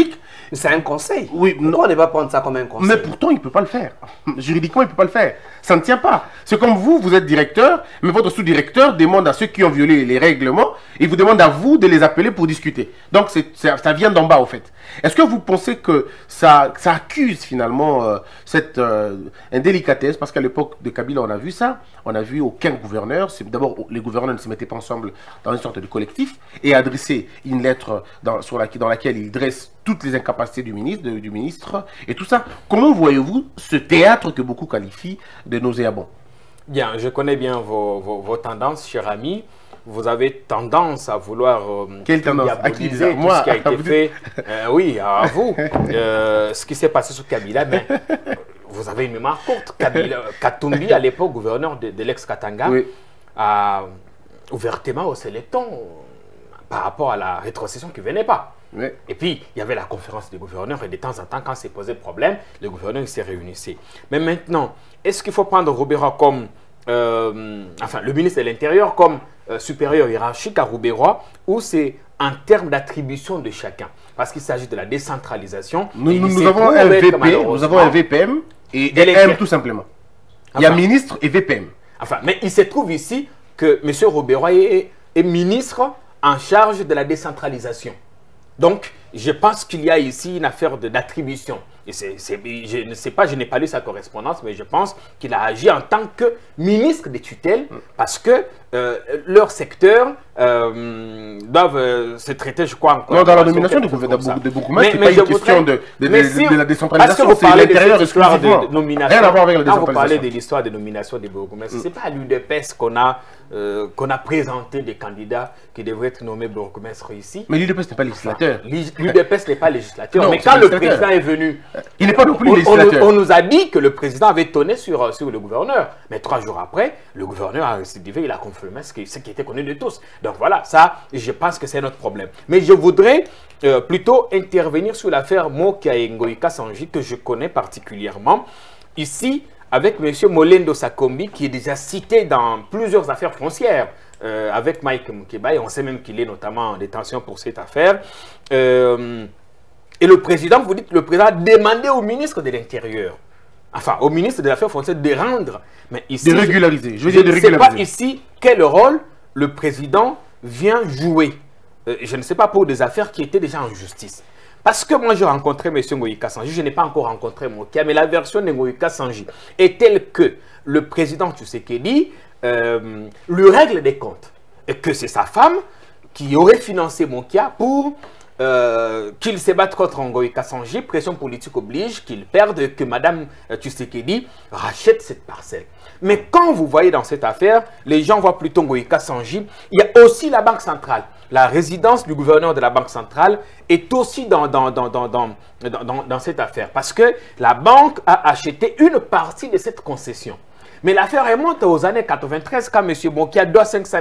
C'est un conseil. Oui, Pourquoi on ne va pas prendre ça comme un conseil? Mais pourtant, il ne peut pas le faire. Juridiquement, il ne peut pas le faire. Ça ne tient pas. C'est comme vous, vous êtes directeur, mais votre sous-directeur demande à ceux qui ont violé les règlements, il vous demande à vous de les appeler pour discuter. Donc, ça, ça vient d'en bas, au fait. Est-ce que vous pensez que ça, ça accuse finalement euh, cette euh, indélicatesse? Parce qu'à l'époque de Kabila, on a vu ça. On a vu aucun gouverneur. D'abord, les gouverneurs ne se mettaient pas ensemble dans une sorte de collectif et adressaient une lettre dans, sur la, dans laquelle ils dressent toutes les incapacités du ministre, de, du ministre et tout ça. Comment voyez-vous ce théâtre que beaucoup qualifient de nauséabond? Bien, je connais bien vos, vos, vos tendances, cher ami. Vous avez tendance à vouloir euh, Quelle tendance? À qui tout moi, ce qui a été fait. Euh, oui, à vous. Euh, ce qui s'est passé sous Kabila, mais vous avez une mémoire courte. Kabila, Katumbi, à l'époque, gouverneur de, de l'ex-Katanga, oui, a ouvertement haussé les tons par rapport à la rétrocession qui ne venait pas. Oui. Et puis, il y avait la conférence des gouverneurs et de temps en temps, quand s'est posé problème, les gouverneurs s'est réunissaient. Mais maintenant, est-ce qu'il faut prendre Roubérois comme, euh, enfin, le ministre de l'Intérieur comme euh, supérieur hiérarchique à Roubérois, ou c'est en termes d'attribution de chacun? Parce qu'il s'agit de la décentralisation. Nous, nous, nous, avons un V P, nous avons un V P M et L M tout simplement. Il y a enfin, ministre et V P M. Enfin, mais il se trouve ici que M. Roubérois est, est ministre en charge de la décentralisation. Donc, je pense qu'il y a ici une affaire d'attribution. Et c'est, c'est, je ne sais pas, je n'ai pas lu sa correspondance, mais je pense qu'il a agi en tant que ministre des tutelles parce que euh, leur secteur euh, doivent euh, se traiter, je crois, encore. Non, dans la nomination de, de, de, de beaucoup ce n'est pas une question de, de, de, si, de la décentralisation. Parce que vous parlez de cette histoire de, de nomination. Rien à voir avec la décentralisation. Quand vous parlez de l'histoire de nomination des bourgmestres, mm. ce n'est pas à l'U D P S qu'on a, euh, qu'on a présenté des candidats qui devraient être nommés bourgmestres ici. Mais l'U D P S n'est pas législateur. L'U D P S n'est pas législateur. Non, mais quand le président est venu, il n'est pas non plus on, législateur. On, on nous a dit que le président avait tonné sur, sur le gouverneur. Mais trois jours après, le gouverneur a récidivé, il a confirmé ce qui, ce qui était connu de tous. Donc voilà, ça, je pense que c'est notre problème. Mais je voudrais euh, plutôt intervenir sur l'affaire Mokia et Ngoï Kassanji, que je connais particulièrement. Ici, avec M. Molendo Sakombi, qui est déjà cité dans plusieurs affaires foncières, euh, avec Mike Mukeba, et on sait même qu'il est notamment en détention pour cette affaire. Euh, et le président, vous dites, le président a demandé au ministre de l'Intérieur, enfin au ministre des Affaires foncières, de rendre. Mais ici, de régulariser. Je, je ne sais pas ici quel rôle le président vient jouer. Euh, je ne sais pas pour des affaires qui étaient déjà en justice. Parce que moi, j'ai rencontré M. Ngoï Kassanji, je n'ai pas encore rencontré Mokia, mais la version de Ngoï Kassanji est telle que le président Tshisekedi euh, lui règle des comptes. Et que c'est sa femme qui aurait financé Mokia pour euh, qu'il se batte contre Ngoï Kassanji. Pression politique oblige qu'il perde, que Mme Tshisekedi rachète cette parcelle. Mais quand vous voyez dans cette affaire, les gens voient plutôt Ngoï Kassanji. Il y a aussi la Banque centrale. La résidence du gouverneur de la Banque centrale est aussi dans, dans, dans, dans, dans, dans, dans cette affaire. Parce que la banque a acheté une partie de cette concession. Mais l'affaire remonte aux années quatre-vingt-treize quand M. Mokia doit cinq cents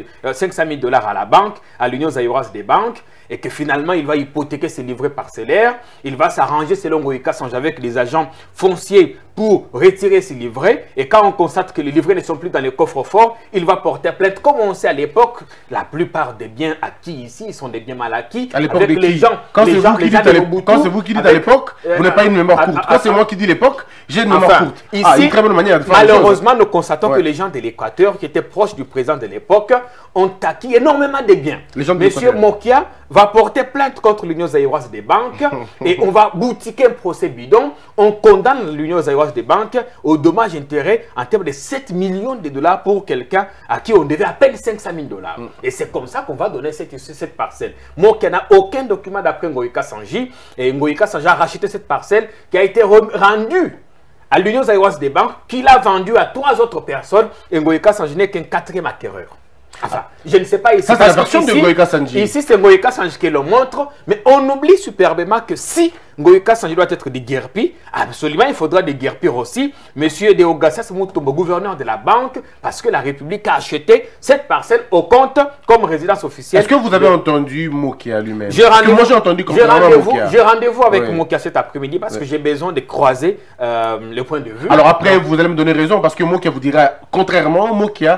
mille dollars à la banque, à l'Union zaïroise des banques, et que finalement il va hypothéquer ses livrets parcellaires. Il va s'arranger selon Ngoï Kassanji avec les agents fonciers pour retirer ses livrets. Et quand on constate que les livrets ne sont plus dans les coffres forts, il va porter plainte. Comme on sait à l'époque, la plupart des biens acquis ici, ils sont des biens mal acquis. À l'époque, les gens, quand c'est vous qui dites à l'époque, vous n'avez pas une mémoire courte. Quand c'est moi qui dis l'époque, j'ai une mémoire courte. Ici, ah, une très bonne manière de faire malheureusement, nous constatons ouais. que les gens de l'Équateur, qui étaient proches du président de l'époque, ont acquis énormément de biens. Monsieur Mokia va porter plainte contre l'Union zaïroise des banques et on va boutiquer un procès bidon. On condamne l'Union zaïroise des banques au dommage intérêt en termes de sept millions de dollars pour quelqu'un à qui on devait à peine cinq cent mille dollars. Mm. Et c'est comme ça qu'on va donner cette, cette parcelle. Mokia n'a aucun document d'après Ngoï Kassanji. Et Ngoï Kassanji a racheté cette parcelle qui a été rendue à l'Union zaïroise des banques, qu'il a vendu à trois autres personnes. Et Ngoï Kassanji n'est qu'un quatrième acquéreur. Enfin, je ne sais pas ici. Ça, c'est la version de Ngoï Kassanji. Ici, c'est Ngoï Kassanji qui le montre. Mais on oublie superbement que si Ngoï Kassanji doit être déguerpi, absolument, il faudra déguerpir aussi Monsieur Deogassas Moutombo, gouverneur de la banque, parce que la République a acheté cette parcelle au compte comme résidence officielle. Est-ce que vous avez de... entendu Mokia lui-même? Moi, j'ai entendu J'ai rendez-vous rendez avec oui. Mokia cet après-midi parce oui. que j'ai besoin de croiser euh, le point de vue. Alors après, Donc, vous allez me donner raison parce que Mokia vous dira, contrairement, Mokia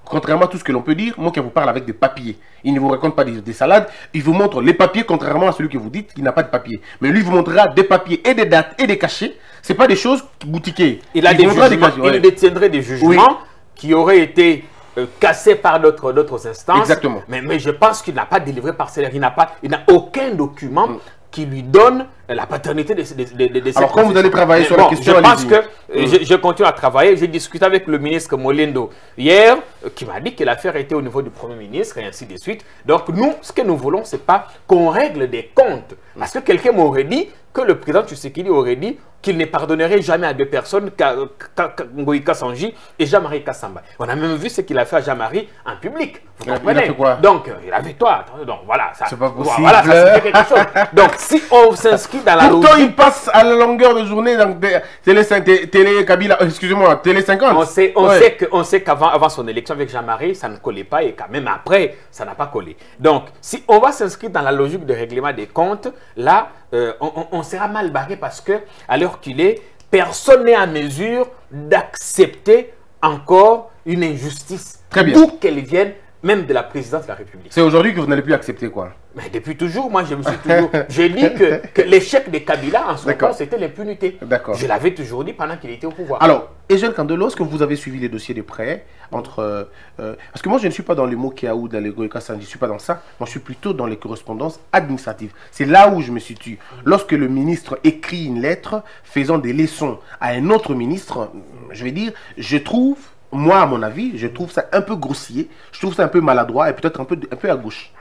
contrairement à tout ce que l'on peut dire, Mokia vous parle avec des papiers. Il ne vous raconte pas des, des salades, il vous montre les papiers, contrairement à celui que vous dites qui n'a pas de papier. Mais lui, il vous montrera des papiers et des dates et des cachets. Ce n'est pas des choses boutiquées. Il a il des jugements, des ouais. il détiendrait des jugements oui. qui auraient été euh, cassés par d'autres instances. Exactement. Mais, mais je pense qu'il n'a pas délivré par celle-là. Il n'a pas, il n'a aucun document mm. qui lui donne la paternité de, de, de, de, de Alors, quand vous allez travailler mais sur bon, la question, je pense que mm. je, je continue à travailler. J'ai discuté avec le ministre Molindo hier, euh, qui m'a dit que l'affaire était au niveau du Premier ministre et ainsi de suite. Donc, nous, ce que nous voulons, ce n'est pas qu'on règle des comptes. Parce que quelqu'un m'aurait dit que le président Tshisekedi aurait dit qu'il ne pardonnerait jamais à deux personnes, Ngoï Kassanji et Jean-Marie Kassamba. On a même vu ce qu'il a fait à Jean-Marie en public. Vous il comprenez? a fait quoi? Donc, il avait toi. Donc, voilà. Ça, c'est pas possible. Voilà, ça fait quelque chose. Donc, si on s'inscrit dans la Pourtant, logique... il passe à la longueur de journée dans Télé, Télé Kabila, excusez-moi, Télé cinquante. On sait, on ouais. sait que, on sait qu'avant avant son élection avec Jean-Marie, ça ne collait pas et quand même après, ça n'a pas collé. Donc, si on va s'inscrire dans la logique de règlement des comptes, là, euh, on, on, on sera mal barré parce que, à l'heure qu'il est, personne n'est en mesure d'accepter encore une injustice. Très bien. D'où qu'elle vienne, même de la présidence de la République. C'est aujourd'hui que vous n'allez plus accepter quoi? Mais depuis toujours, moi je me suis toujours... J'ai dit que, que l'échec de Kabila en son temps, c'était l'impunité. D'accord. Je l'avais toujours dit pendant qu'il était au pouvoir. Alors, Eugène Kandelo, est-ce que vous avez suivi les dossiers de près entre... Euh, euh, parce que moi je ne suis pas dans les mots Kia ou dans les Goïka, je ne suis pas dans ça. Moi je suis plutôt dans les correspondances administratives. C'est là où je me situe. Lorsque le ministre écrit une lettre faisant des leçons à un autre ministre, je vais dire, je trouve... Moi, à mon avis, je trouve ça un peu grossier, je trouve ça un peu maladroit et peut-être un peu, un peu à gauche.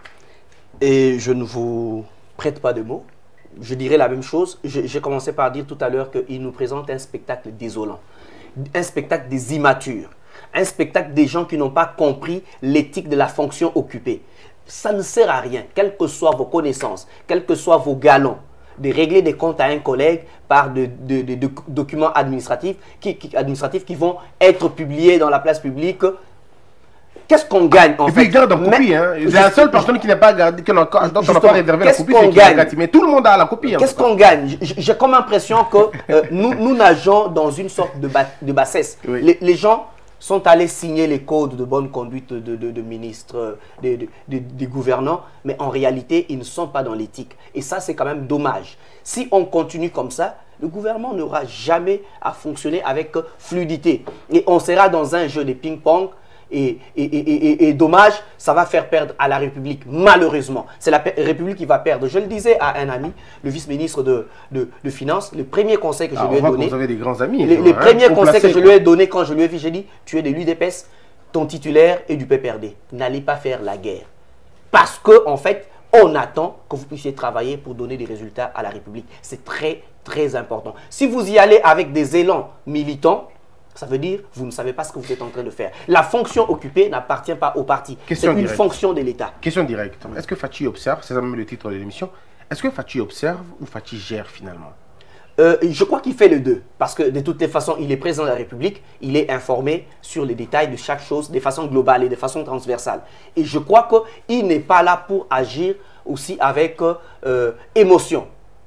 Et je ne vous prête pas de mots. Je dirais la même chose. J'ai commencé par dire tout à l'heure qu'il nous présente un spectacle désolant. Un spectacle des immatures. Un spectacle des gens qui n'ont pas compris l'éthique de la fonction occupée. Ça ne sert à rien, quelles que soient vos connaissances, quels que soient vos galons, de régler des comptes à un collègue par de, de, de, de documents administratifs qui, qui, administratifs qui vont être publiés dans la place publique. Qu'est-ce qu'on gagne en Et fait? puis il garde en copie. Hein. La seule personne qui n'a pas gardé, qui n'a pas réservé la copie, c'est gagne. Mais tout le monde a la copie. Qu'est-ce qu'on gagne? J'ai comme l'impression que euh, nous, nous nageons dans une sorte de, ba de bassesse. Oui. Les, les gens sont allés signer les codes de bonne conduite de, de, de ministres, de, de, de, de gouvernants, mais en réalité, ils ne sont pas dans l'éthique. Et ça, c'est quand même dommage. Si on continue comme ça, le gouvernement n'aura jamais à fonctionner avec fluidité. Et on sera dans un jeu de ping-pong. Et, et, et, et, et dommage, ça va faire perdre à la République, malheureusement. C'est la République qui va perdre. Je le disais à un ami, le vice-ministre de, de, de Finances, le premier conseil que je Alors, lui ai donné... Vous avez des grands amis. Les, les hein, premiers conseils que je lui ai donné quand je lui ai vu, j'ai dit, tu es de l'U D P S, ton titulaire est du P P R D. N'allez pas faire la guerre. Parce que, en fait, on attend que vous puissiez travailler pour donner des résultats à la République. C'est très, très important. Si vous y allez avec des élans militants, ça veut dire vous ne savez pas ce que vous êtes en train de faire. La fonction occupée n'appartient pas au parti. C'est une directe. fonction de l'État. Question directe. Est-ce que Fachi observe, c'est même le titre de l'émission, est-ce que Fachi observe ou Fachi gère finalement? euh, Je crois qu'il fait les deux. Parce que de toutes les façons, il est président de la République. Il est informé sur les détails de chaque chose de façon globale et de façon transversale. Et je crois qu'il n'est pas là pour agir aussi avec euh, émotion.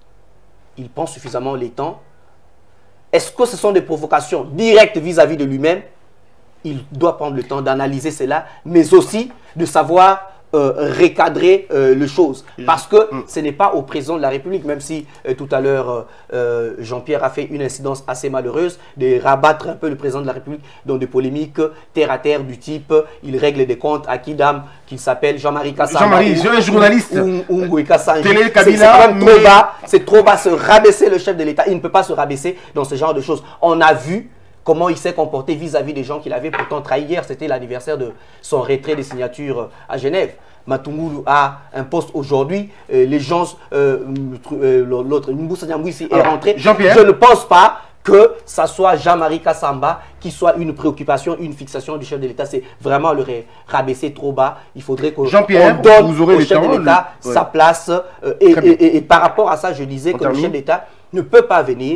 Il prend suffisamment les temps. Est-ce que ce sont des provocations directes vis-à-vis de lui-même? Il doit prendre le temps d'analyser cela, mais aussi de savoir euh, recadrer euh, les choses. Parce que mmh. ce n'est pas au président de la République, même si euh, tout à l'heure, euh, Jean-Pierre a fait une incidence assez malheureuse, de rabattre un peu le président de la République dans des polémiques terre à terre du type, il règle des comptes à qui dame, qu'il s'appelle Jean-Marie Kassamba. Jean-Marie, je suis journaliste. Ou Ngoï Kassanji. Télé C'est Kabila. trop mais... bas, c'est trop bas, se rabaisser le chef de l'État. Il ne peut pas se rabaisser dans ce genre de choses. On a vu comment il s'est comporté vis-à-vis des gens qu'il avait pourtant trahi hier. C'était l'anniversaire de son retrait des signatures à Genève. Matungulu a un poste aujourd'hui. Euh, les gens, euh, euh, l'autre, Mboussa Nyambouissi est rentré. Jean-Pierre. Je ne pense pas que ça soit Jean-Marie Kassamba qui soit une préoccupation, une fixation du chef de l'État. C'est vraiment le rabaisser trop bas. Il faudrait qu'on donne vous aurez au chef de l'État le... sa ouais. place. Euh, et, et, et, et par rapport à ça, je disais On que termine. le chef d'État ne peut pas venir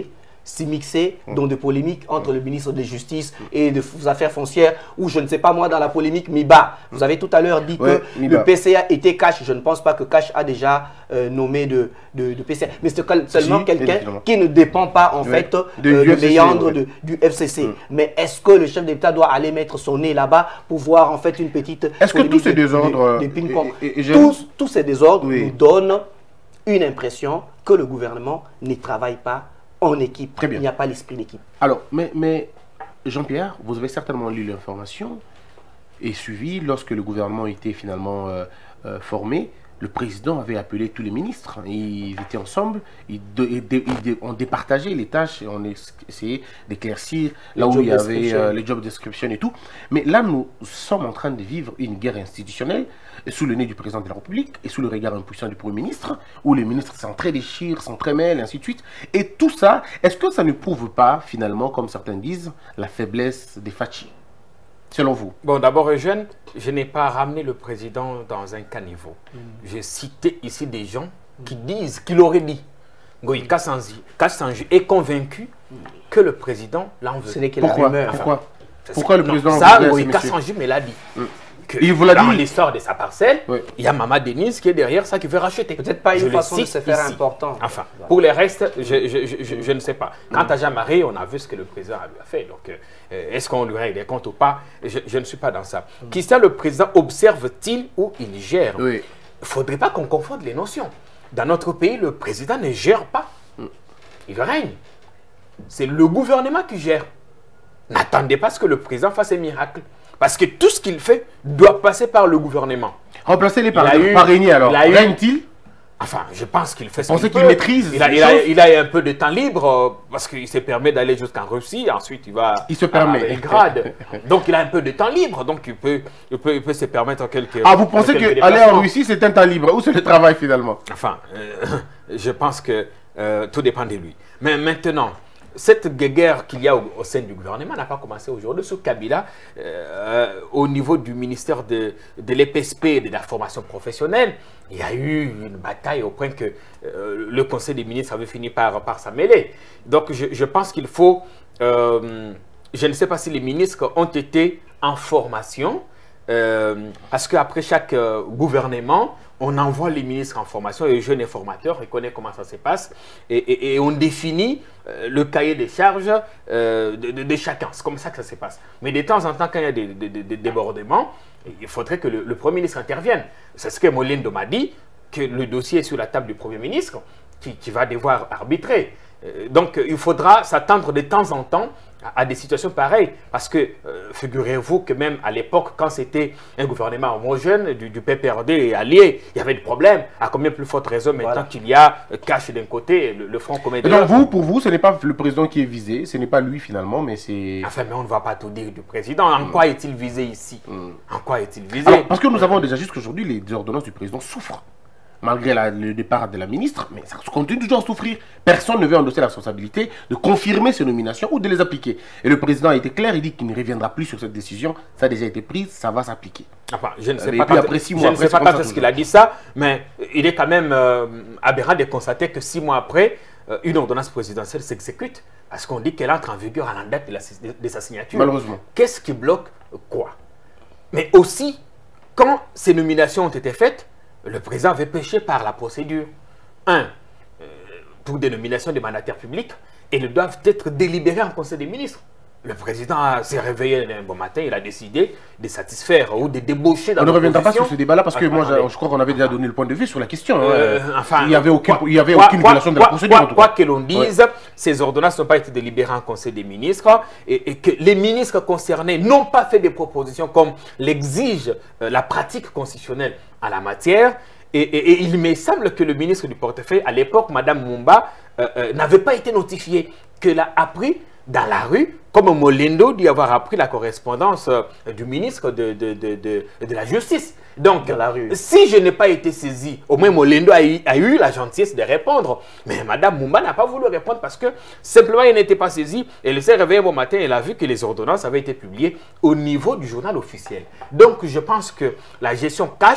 s'immiscer dans des polémiques entre le ministre de la Justice et des Affaires foncières, ou je ne sais pas moi, dans la polémique MIBA. Vous avez tout à l'heure dit ouais, que Miba. le P C A était Cash. Je ne pense pas que Cash a déjà euh, nommé de, de, de P C A. Mais c'est seulement si, quelqu'un évidemment. qui ne dépend pas en ouais. fait de euh, du de méandre ouais. de, du F C C. Mm. Mais est-ce que le chef d'État doit aller mettre son nez là-bas pour voir en fait une petite... Est-ce que tous ces désordres... De, de ping-pong. Et, et, et tous, tous ces désordres oui. nous donnent une impression que le gouvernement ne travaille pas en équipe. Très bien. Il n'y a pas l'esprit d'équipe. Alors, mais, mais Jean-Pierre, vous avez certainement lu l'information et suivi lorsque le gouvernement était finalement euh, euh, formé. Le président avait appelé tous les ministres. Ils étaient ensemble. Ils, de, ils, de, ils de, on départageait les tâches et on essayait d'éclaircir là où il y avait euh, les job description et tout. Mais là, nous sommes en train de vivre une guerre institutionnelle sous le nez du président de la République et sous le regard impuissant du Premier ministre, où les ministres s'entre-déchirent, s'entremêlent, et ainsi de suite. Et tout ça, est-ce que ça ne prouve pas, finalement, comme certains disent, la faiblesse des Fachi, selon vous? Bon, d'abord, Eugène, je n'ai pas ramené le président dans un caniveau. Mm. J'ai cité ici des gens qui disent, qu'il aurait dit, Ngoï Kassanji est convaincu que le président l'en veut. Ce n'est que Pourquoi? la rumeur. Pourquoi? Pourquoi le président non, ça, Ngoï Kassanji me l'a dit. Mm. Que il vous l'a dans dit. l'histoire de sa parcelle, oui. il y a Maman Denise qui est derrière ça, qui veut racheter. Peut-être pas une je façon de se faire ici. important. Enfin, pour les restes, je, je, je, je, je ne sais pas. Quant à Jean-Marie, on a vu ce que le président lui a fait. Donc, euh, est-ce qu'on lui règle des comptes ou pas? je, je ne suis pas dans ça. Mm. Qui ça, le président observe-t-il ou il gère? Oui. Il ne faudrait pas qu'on confonde les notions. Dans notre pays, le président ne gère pas. Mm. Il règne. C'est le gouvernement qui gère. N'attendez pas à ce que le président fasse un miracle. Parce que tout ce qu'il fait doit passer par le gouvernement. Remplacer les parrainés alors. Règne-t-il? Enfin, je pense qu'il fait ce qu'il peut. Pensez qu'il qu'il maîtrise il a, il, a, il a un peu de temps libre euh, parce qu'il se permet d'aller jusqu'en Russie. Ensuite, il va il se permet. à Belgrade. Donc, il a un peu de temps libre. Donc, il peut, il peut, il peut se permettre quelques... Ah, vous pensez qu'aller en Russie, c'est un temps libre? Ou c'est le travail finalement? Enfin, euh, je pense que euh, tout dépend de lui. Mais maintenant... Cette guerre qu'il y a au, au sein du gouvernement n'a pas commencé aujourd'hui. Sous Kabila, euh, au niveau du ministère de, de l'E P S P et de la formation professionnelle, il y a eu une bataille au point que euh, le Conseil des ministres avait fini par, par s'en mêler. Donc je, je pense qu'il faut... Euh, je ne sais pas si les ministres ont été en formation, euh, parce qu'après chaque euh, gouvernement, on envoie les ministres en formation et les jeunes formateurs, ils connaissent comment ça se passe et, et, et on définit euh, le cahier des charges euh, de, de, de chacun. C'est comme ça que ça se passe. Mais de temps en temps, quand il y a des, des, des, des débordements, il faudrait que le, le Premier ministre intervienne. C'est ce que Molindo m'a dit, que le dossier est sur la table du Premier ministre qui, qui va devoir arbitrer. Euh, donc, il faudra s'attendre de temps en temps à des situations pareilles. Parce que, euh, figurez-vous que même à l'époque, quand c'était un gouvernement homogène, du, du P P R D et allié, il y avait des problèmes. À combien plus forte raison maintenant voilà. qu'il y a euh, Cash d'un côté, le, le Front commun de l'autre. Donc vous, pour vous, ce n'est pas le président qui est visé, ce n'est pas lui finalement, mais c'est... Enfin, mais on ne va pas tout dire du président. En mm. quoi est-il visé ici? mm. En quoi est-il visé? Alors, parce que nous avons déjà jusqu'aujourd'hui, les ordonnances du président souffrent. Malgré la, le départ de la ministre, mais ça continue toujours à souffrir. Personne ne veut endosser la responsabilité de confirmer ces nominations ou de les appliquer. Et le président a été clair, il dit qu'il ne reviendra plus sur cette décision. Ça a déjà été pris, ça va s'appliquer. Enfin, je ne sais et pas puis quand, après six mois je après, ne sais pas quand est-ce qu'il a dit ça, mais il est quand même euh, aberrant de constater que six mois après, euh, une ordonnance présidentielle s'exécute parce qu'on dit qu'elle entre en vigueur à la date de, la, de, de sa signature. Malheureusement. Qu'est-ce qui bloque quoi? Mais aussi, quand ces nominations ont été faites, le président avait péché par la procédure. Un, euh, pour des nominations de mandataires publics, et ils doivent être délibérés en Conseil des ministres. Le président s'est réveillé un bon matin, il a décidé de satisfaire ou de débaucher dans On ne reviendra pas sur ce débat-là parce que ah, moi, je, je crois qu'on avait déjà donné le point de vue sur la question. Euh, enfin, il n'y avait aucune, quoi, il y avait quoi, aucune quoi, violation de quoi, la procédure. Quoi, quoi que l'on dise, ouais. ces ordonnances n'ont pas été délibérées en Conseil des ministres et, et que les ministres concernés n'ont pas fait des propositions comme l'exige euh, la pratique constitutionnelle en la matière. Et, et, et il me semble que le ministre du portefeuille, à l'époque, Mme Mumba, euh, euh, n'avait pas été notifiée, qu'elle a appris dans la rue, comme Molindo dit avoir appris la correspondance euh, du ministre de, de, de, de, de la Justice. Donc, dans la rue. Si je n'ai pas été saisi, au moins Molindo a eu, a eu la gentillesse de répondre. Mais Mme Mumba n'a pas voulu répondre parce que simplement elle n'était pas saisie. Elle s'est réveillée bon matin et elle a vu que les ordonnances avaient été publiées au niveau du journal officiel. Donc, je pense que la gestion cash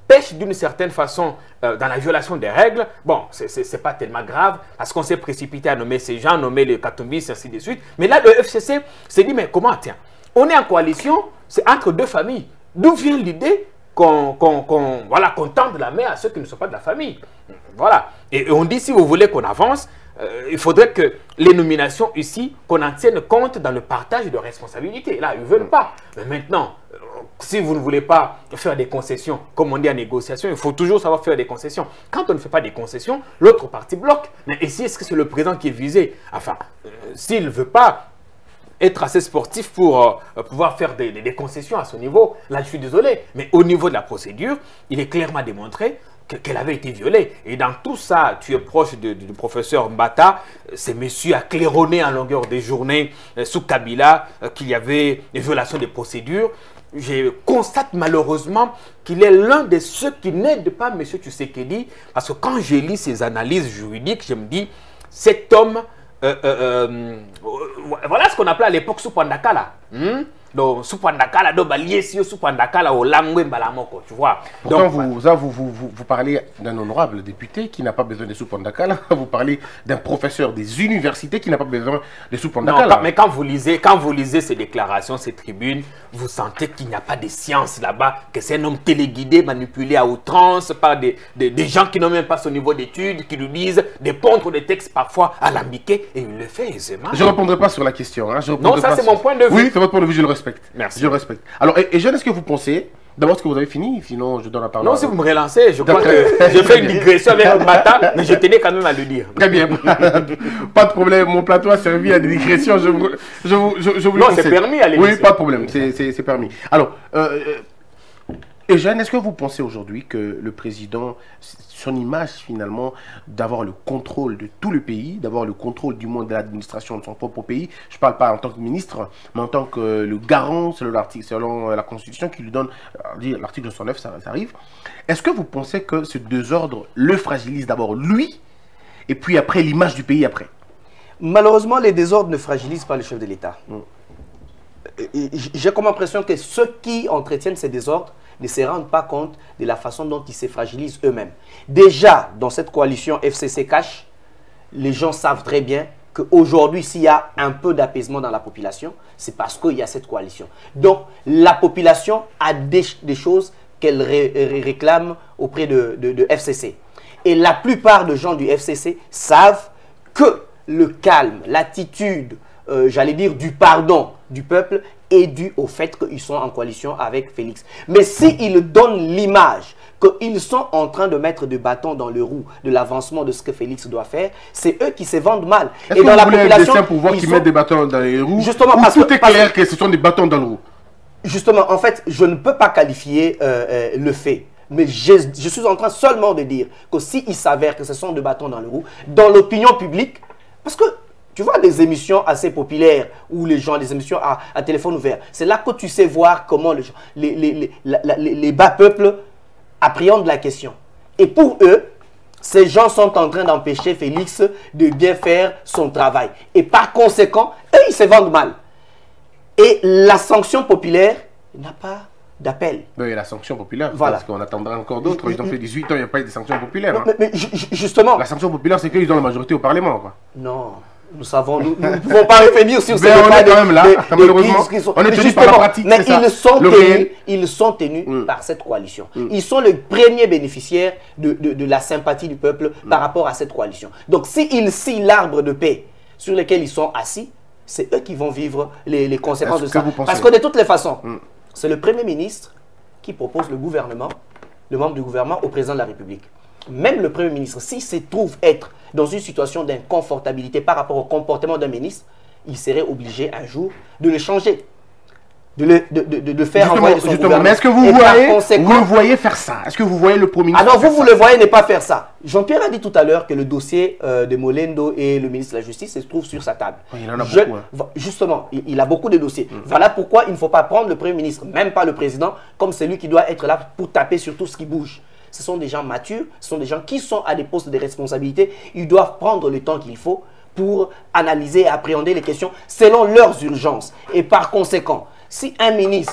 pêche d'une certaine façon euh, dans la violation des règles, bon, ce n'est pas tellement grave parce qu'on s'est précipité à nommer ces gens, nommer les Katombis, ainsi de suite. Mais là, le F C C s'est dit, mais comment, tiens, on est en coalition, c'est entre deux familles. D'où vient l'idée qu'on qu'on, qu'on, voilà, qu'on tende la main à ceux qui ne sont pas de la famille? Voilà. Et, et on dit, si vous voulez qu'on avance, euh, il faudrait que les nominations ici, qu'on en tienne compte dans le partage de responsabilités. Là, ils ne veulent pas. Mais maintenant, euh, si vous ne voulez pas faire des concessions, comme on dit en négociation, il faut toujours savoir faire des concessions. Quand on ne fait pas des concessions, l'autre partie bloque. Mais ici, est-ce que c'est le président qui est visé? Enfin, euh, s'il ne veut pas être assez sportif pour euh, pouvoir faire des, des, des concessions à ce niveau, là, je suis désolé. Mais au niveau de la procédure, il est clairement démontré qu'elle avait été violée. Et dans tout ça, tu es proche de, de, du professeur Mbata. C'est monsieur a claironné en longueur des journées euh, sous Kabila euh, qu'il y avait des violations des procédures. Je constate malheureusement qu'il est l'un de ceux qui n'aident pas M. Tshisekedi. Parce que quand je lis ses analyses juridiques, je me dis, cet homme, euh, euh, euh, voilà ce qu'on appelait à l'époque Soupandakala. Hmm? Donc, Soupandakala, Soupandakala, au Langwe Balamoko, tu vois. Donc, vous, ça, vous, vous, vous, vous parlez d'un honorable député qui n'a pas besoin de Soupandakala. Vous parlez d'un professeur des universités qui n'a pas besoin de Soupandakala. Non, mais quand vous lisez, quand vous lisez ces déclarations, ces tribunes, vous sentez qu'il n'y a pas de science là-bas, que c'est un homme téléguidé, manipulé à outrance par des, des, des gens qui n'ont même pas son niveau d'études, qui lui disent de pondre des textes parfois alambiqués, et il le fait aisément. Je ne répondrai pas sur la question. Hein. Je non, ça c'est sur... mon point de vue. Oui, c'est votre point de vue, je le respecte. Merci. Je respecte. Alors, et, et Jeanne, est-ce que vous pensez, d'abord, ce que vous avez fini, sinon je donne la parole. Non, si vous me relancez, je crois que je fais une digression avec un matin, mais je tenais quand même à le dire. Très bien. Pas de problème, mon plateau a servi à des digressions, je vous, je vous, je, je vous Non, c'est permis à l'émission. Oui, pas de problème, c'est permis. Alors, euh, et Jeanne, est-ce que vous pensez aujourd'hui que le président, son image finalement, d'avoir le contrôle de tout le pays, d'avoir le contrôle du monde de l'administration de son propre pays, je ne parle pas en tant que ministre, mais en tant que le garant, selon l'article, selon la Constitution qui lui donne, l'article deux cent neuf, ça, ça arrive. Est-ce que vous pensez que ce désordre le fragilise d'abord lui, et puis après l'image du pays après? Malheureusement, les désordres ne fragilisent pas le chef de l'État. Mm. J'ai comme impression que ceux qui entretiennent ces désordres ne se rendent pas compte de la façon dont ils se fragilisent eux-mêmes. Déjà, dans cette coalition F C C Cash, les gens savent très bien qu'aujourd'hui, s'il y a un peu d'apaisement dans la population, c'est parce qu'il y a cette coalition. Donc, la population a des, des choses qu'elle ré, ré, réclame auprès de, de, de F C C. Et la plupart des gens du F C C savent que le calme, l'attitude, euh, j'allais dire du pardon du peuple est dû au fait qu'ils sont en coalition avec Félix. Mais s'ils donnent l'image qu'ils sont en train de mettre des bâtons dans le roue de l'avancement de ce que Félix doit faire, c'est eux qui se vendent mal. Et dans la population, un pour voir qu'ils sont... mettent des bâtons dans les roues, justement, où parce tout que, est clair que ce sont des bâtons dans le roue. Justement, en fait, je ne peux pas qualifier euh, euh, le fait. Mais je, je suis en train seulement de dire que s'il s'avère que ce sont des bâtons dans le roue, dans l'opinion publique, parce que tu vois des émissions assez populaires où les gens, des émissions à, à téléphone ouvert, c'est là que tu sais voir comment les, les, les, les, les, les bas peuples appréhendent la question. Et pour eux, ces gens sont en train d'empêcher Félix de bien faire son travail. Et par conséquent, eux, ils se vendent mal. Et la sanction populaire n'a pas d'appel. Oui, la sanction populaire, voilà. Parce qu'on attendra encore d'autres. Ils ont fait dix-huit ans, il n'y a pas eu de sanction populaire. Non, hein. mais, mais justement... La sanction populaire, c'est qu'ils ont la majorité au Parlement, quoi. Non. Nous savons, nous ne pouvons pas revenir sur ces détails. On est quand même là, des, malheureusement. Des sont, on est tenu par la pratique, mais ils sont, tenus, ils sont tenus mm. par cette coalition. Mm. Ils sont les premiers bénéficiaires de, de, de la sympathie du peuple mm. par rapport à cette coalition. Donc, s'ils scient l'arbre de paix sur lequel ils sont assis, c'est eux qui vont vivre les, les conséquences de ça. Parce que de toutes les façons, mm. c'est le Premier ministre qui propose le gouvernement, le membre du gouvernement au président de la République. Même le Premier ministre, s'il se trouve être dans une situation d'inconfortabilité par rapport au comportement d'un ministre, il serait obligé un jour de le changer, de le, de, de, de faire justement, envoyer de son justement. gouvernement. Mais est-ce que vous, voyez, conséquent... vous le voyez faire ça? Est-ce que vous voyez le Premier ministre? Ah non, vous, vous le voyez ne pas faire ça. Jean-Pierre a dit tout à l'heure que le dossier euh, de Molendo et le ministre de la Justice se trouve sur sa table. Oui, il en a Je, beaucoup. Hein. Justement, il, il a beaucoup de dossiers. Mm. Mm. Voilà pourquoi il ne faut pas prendre le Premier ministre, même pas le président, comme celui qui doit être là pour taper sur tout ce qui bouge. Ce sont des gens matures, ce sont des gens qui sont à des postes de responsabilité. Ils doivent prendre le temps qu'il faut pour analyser et appréhender les questions selon leurs urgences. Et par conséquent, si un ministre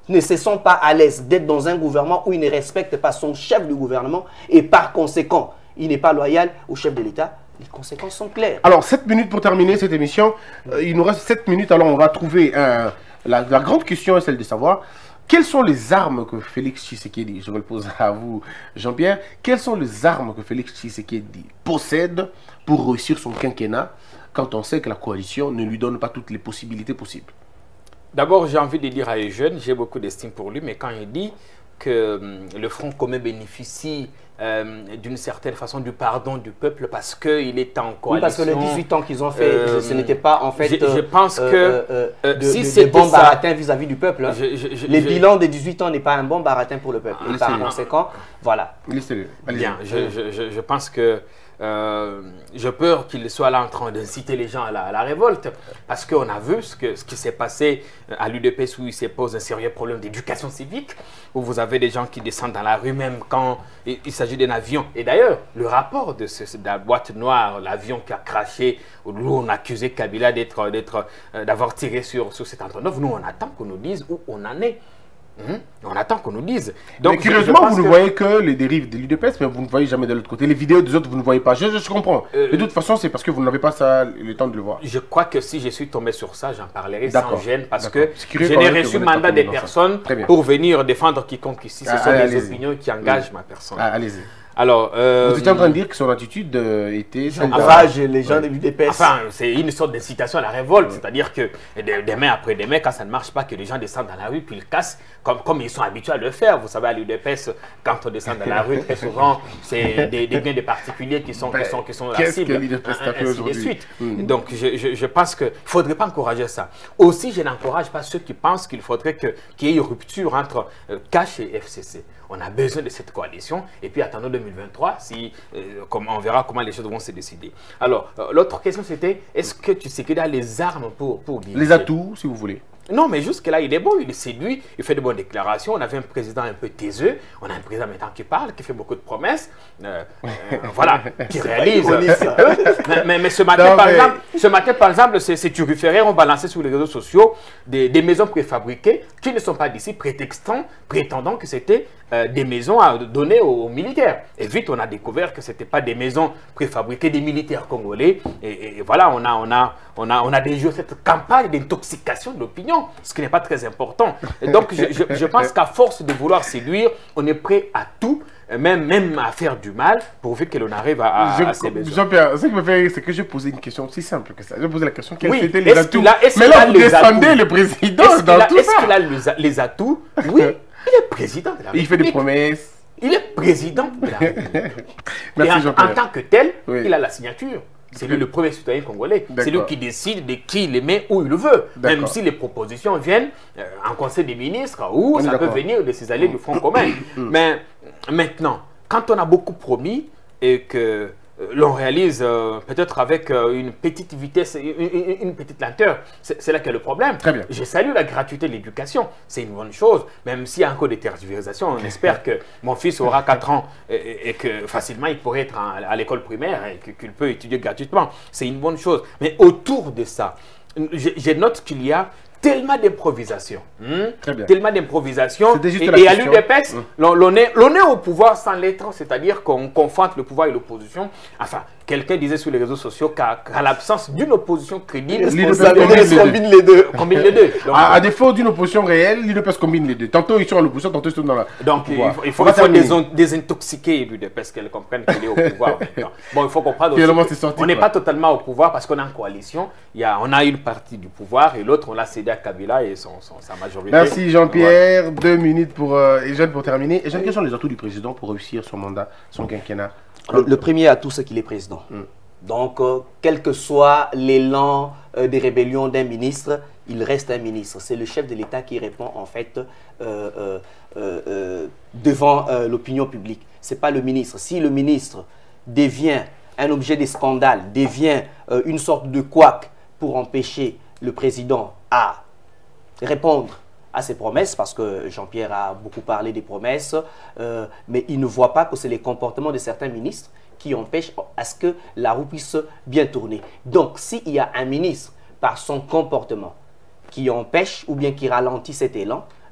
ne se sent pas à l'aise d'être dans un gouvernement où il ne respecte pas son chef du gouvernement et par conséquent, il n'est pas loyal au chef de l'État, les conséquences sont claires. Alors, sept minutes pour terminer cette émission. Euh, il nous reste sept minutes, alors on va trouver un... La, la grande question est celle de savoir quelles sont les armes que Félix Tshisekedi, je vais le poser à vous Jean-Pierre, quelles sont les armes que Félix Tshisekedi possède pour réussir son quinquennat quand on sait que la coalition ne lui donne pas toutes les possibilités possibles? D'abord, j'ai envie de dire à Eugène, j'ai beaucoup d'estime pour lui, mais quand il dit que hum, le Front commun bénéficie euh, d'une certaine façon du pardon du peuple parce qu'il est en coalition. Oui, parce que les dix-huit ans qu'ils ont fait, euh, ce n'était pas en fait je, je pense euh, que euh, euh, de, si de, c'est de bon baratin vis-à-vis du peuple. Hein. Je, je, je, les je, bilans des dix-huit ans n'est pas un bon baratin pour le peuple. Ah, et par conséquent, voilà. Laissez-le. Bien, je, je, je, je pense que Euh, j'ai peur qu'il soit là en train d'inciter les gens à la, à la révolte parce qu'on a vu ce, que, ce qui s'est passé à l'U D P S où il se pose un sérieux problème d'éducation civique, où vous avez des gens qui descendent dans la rue même quand il, il s'agit d'un avion. Et d'ailleurs, le rapport de, ce, de la boîte noire, l'avion qui a craché, où on accusait Kabila d'être, d'être, euh, d'avoir tiré sur, sur cet Antonov, nous on attend qu'on nous dise où on en est. Mmh. On attend qu'on nous dise. Donc, mais curieusement, vous ne que... voyez que les dérives de l'U D P S, mais vous ne voyez jamais de l'autre côté. Les vidéos des autres, vous ne voyez pas. Je, je, je comprends. Euh, de toute façon, c'est parce que vous n'avez pas ça, le temps de le voir. Je crois que si je suis tombé sur ça, j'en parlerai sans gêne parce que je n'ai reçu mandat des personnes pour venir défendre quiconque ici. Ce ah, sont allez, des allez opinions qui engagent oui. ma personne. Ah, allez-y. Alors, euh, vous étiez en train de dire que son attitude euh, était... Enrage les gens ouais. de l'U D P S. Enfin, c'est une sorte d'incitation à la révolte. Ouais. C'est-à-dire que demain après demain, quand ça ne marche pas, que les gens descendent dans la rue, puis ils cassent, comme, comme ils sont habitués à le faire. Vous savez, à l'U D P S, quand on descend dans la rue, très souvent, c'est des, des biens des particuliers qui sont, ben, qui sont, qui sont la cible, ainsi de suite. Mmh. Donc, je, je, je pense qu'il ne faudrait pas encourager ça. Aussi, je n'encourage pas ceux qui pensent qu'il faudrait qu'il y ait une rupture entre euh, Cash et F C C. On a besoin de cette coalition. Et puis, attendons deux mille vingt-trois, si, euh, comme, on verra comment les choses vont se décider. Alors, euh, l'autre question, c'était, est-ce que tu sais qu'il a les armes pour, pour diriger? Les atouts, si vous voulez. Non, mais jusque-là, il est bon, il est séduit, il fait de bonnes déclarations. On avait un président un peu taiseux, on a un président maintenant qui parle, qui fait beaucoup de promesses, euh, euh, voilà, qui réalise. mais, mais, mais ce matin, non, par mais... exemple, ce matin, par exemple, c'est turiféraires ont balancé sur les réseaux sociaux des, des maisons préfabriquées qui ne sont pas d'ici, prétextant, prétendant que c'était euh, des maisons à donner aux, aux militaires. Et vite, on a découvert que ce n'était pas des maisons préfabriquées des militaires congolais. Et, et, et voilà, on a, on a, on a, on a déjà cette campagne d'intoxication de l'opinion, ce qui n'est pas très important. Et donc, je, je, je pense qu'à force de vouloir séduire, on est prêt à tout, même, même à faire du mal, pourvu que l'on arrive à, à, à ses besoins. Jean-Pierre, ce qui me fait rire, c'est que j'ai posé une question aussi simple que ça. J'ai posé la question, quels oui, étaient les atouts? Mais là, vous descendez le président dans tout ça. Est-ce qu'il a les, les atouts? Oui, il est président de la République. Il fait des promesses. Il est président de la République. Merci, Et en, en tant que tel, oui. il a la signature. C'est lui le premier citoyen congolais. C'est lui qui décide de qui il les met où il le veut. Même si les propositions viennent euh, en conseil des ministres ou ça peut venir de ses alliés du Front commun. Mais maintenant, quand on a beaucoup promis et que euh, l'on réalise euh, peut-être avec euh, une petite vitesse, une, une, une petite lenteur, c'est là qu'est le problème. Très bien. Je salue la gratuité de l'éducation, c'est une bonne chose, même s'il y a encore des tergiversations. On espère que mon fils aura quatre ans et, et que facilement il pourrait être en, à l'école primaire et qu'il peut étudier gratuitement. C'est une bonne chose. Mais autour de ça, je, je note qu'il y a tellement d'improvisation. Hmm? Tellement d'improvisation. Et, et à l'U D P S, mmh. l'on est, est au pouvoir sans l'être, c'est-à-dire qu'on confronte le pouvoir et l'opposition. Enfin, quelqu'un disait sur les réseaux sociaux qu'à qu l'absence d'une opposition crédible, l'U D P S combine les deux. Combine les deux. Donc, à, à défaut d'une opposition réelle, l'U D P S combine les deux. Tantôt ils sont à l'opposition, tantôt ils sont dans la. Donc il faut, il faut, il faut dés désintoxiquer l'U D P S, qu'elle comprenne qu'il est au pouvoir. Bon, il faut comprendre aussi on n'est pas totalement au pouvoir parce qu'on est en coalition. Il y a, on a une partie du pouvoir et l'autre, on l'a cédé à Kabila et son, son, sa majorité. Merci Jean-Pierre. Ouais. Deux minutes pour euh, Eugène pour terminer. Eugène, quels sont les atouts du président pour réussir son mandat, son quinquennat? Le, le premier atout, c'est qu'il est président. Mm. Donc, euh, quel que soit l'élan euh, des rébellions d'un ministre, il reste un ministre. C'est le chef de l'État qui répond en fait euh, euh, euh, euh, devant euh, l'opinion publique. Ce n'est pas le ministre. Si le ministre devient un objet de scandale, devient euh, une sorte de couac pour empêcher le président à répondre à ses promesses, parce que Jean-Pierre a beaucoup parlé des promesses, euh, mais il ne voit pas que c'est les comportements de certains ministres qui empêchent à ce que la roue puisse bien tourner. Donc, s'il y a un ministre, par son comportement, qui empêche ou bien qui ralentit cet élan,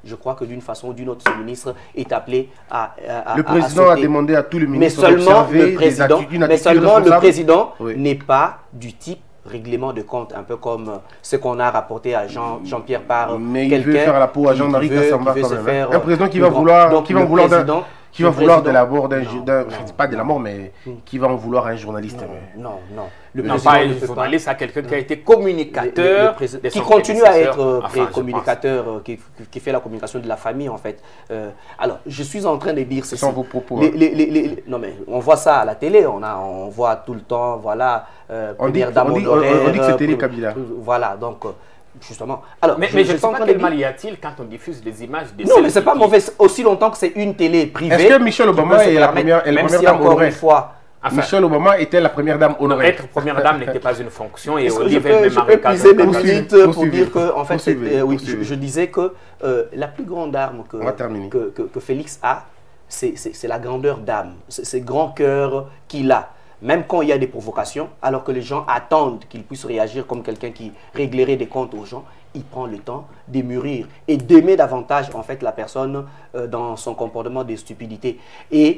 je crois que d'une façon ou d'une autre, ce ministre est appelé à, à Le président à a demandé à tous les ministres mais seulement le président, attitudes, mais seulement le président oui. n'est pas du type règlement de compte, un peu comme ce qu'on a rapporté à Jean, Jean-Pierre par mais il veut faire la peau à Jean-Marie Kassamba quand même. Faire, un président qui va vouloir, donc, qui va vouloir président, qui va vouloir de la mort d'un, pas de la non. mort, mais qui va en vouloir à un journaliste. Non, non, non. Le non, pas un journaliste, à quelqu'un qui a été communicateur, le, le, le qui continue à être euh, enfin, communicateur, euh, qui, qui fait la communication de la famille en fait. Euh, alors, je suis en train de dire ceci. Sans vos propos. Les, hein. les, les, les, non mais on voit ça à la télé, on a, on voit tout le temps, voilà. Euh, on, dit, on, dit, on, on dit que c'est télé Kabila. Voilà, donc. Justement. Alors, mais je, mais je ne sais pas quel mal y a-t-il quand on diffuse des images des non, mais c'est pas mauvais. Aussi longtemps que c'est une télé privée. Est-ce que Michelle Obama est la première, est la première si dame honorée fois, enfin, Michelle Obama était la première dame honorée. Être première dame n'était pas une fonction et je peux, je peux puiser mes minutes pour dire que, en fait, euh, oui, je, je disais que euh, la plus grande arme que, que, que, que Félix a, c'est la grandeur d'âme, c'est le grand cœur qu'il a. Même quand il y a des provocations, alors que les gens attendent qu'il puisse réagir comme quelqu'un qui réglerait des comptes aux gens, il prend le temps de mûrir et d'aimer davantage en fait la personne euh, dans son comportement de stupidité. Et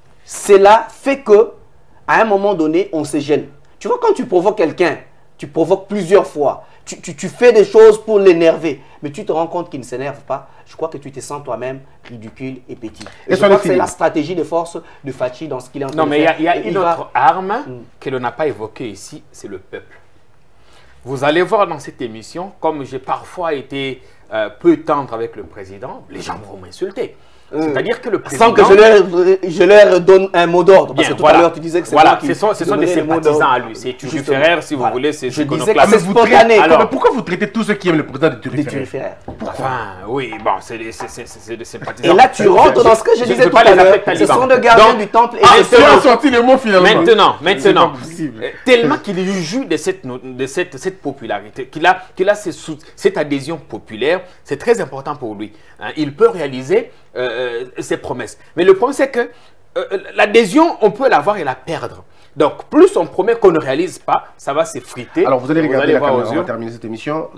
cela fait que à un moment donné, on se gêne. Tu vois, quand tu provoques quelqu'un, tu provoques plusieurs fois, tu, tu, tu fais des choses pour l'énerver, mais tu te rends compte qu'il ne s'énerve pas. Je crois que tu te sens toi-même ridicule et petit. Et et je crois que c'est la stratégie de force de Fachi dans ce qu'il est en train non, de faire. Non, mais il y a, y a une autre va... arme mm. que l'on n'a pas évoquée ici, c'est le peuple. Vous allez voir dans cette émission, comme j'ai parfois été euh, peu tendre avec le président, les gens vont m'insulter. C'est-à-dire que le président... Sans que je leur, je leur donne un mot d'ordre. Parce que tout voilà. à l'heure, tu disais que c'est voilà. moi qui... Ce sont, ce sont des sympathisants à lui. C'est Turiféraire, si vous voilà. voulez. C'est je disais que c'est spontané. Alors, mais pourquoi vous traitez tous ceux qui aiment le président de Turiféraire? Enfin, oui, bon, c'est des sympathisants. Et là, tu rentres dans ce que je disais tout à l'heure. Ce sont des gardiens du temple. Ah, tu as sorti le mot finalement. Maintenant, maintenant, tellement qu'il joue de cette, de cette, cette popularité, qu'il a, qu'il a cette adhésion populaire, c'est très important pour lui. Il peut réaliser Euh, ses promesses. Mais le problème, c'est que euh, l'adhésion, on peut l'avoir et la perdre. Donc, plus on promet qu'on ne réalise pas, ça va s'effriter. Alors, vous allez regarder vous allez la caméra, on va terminer cette émission.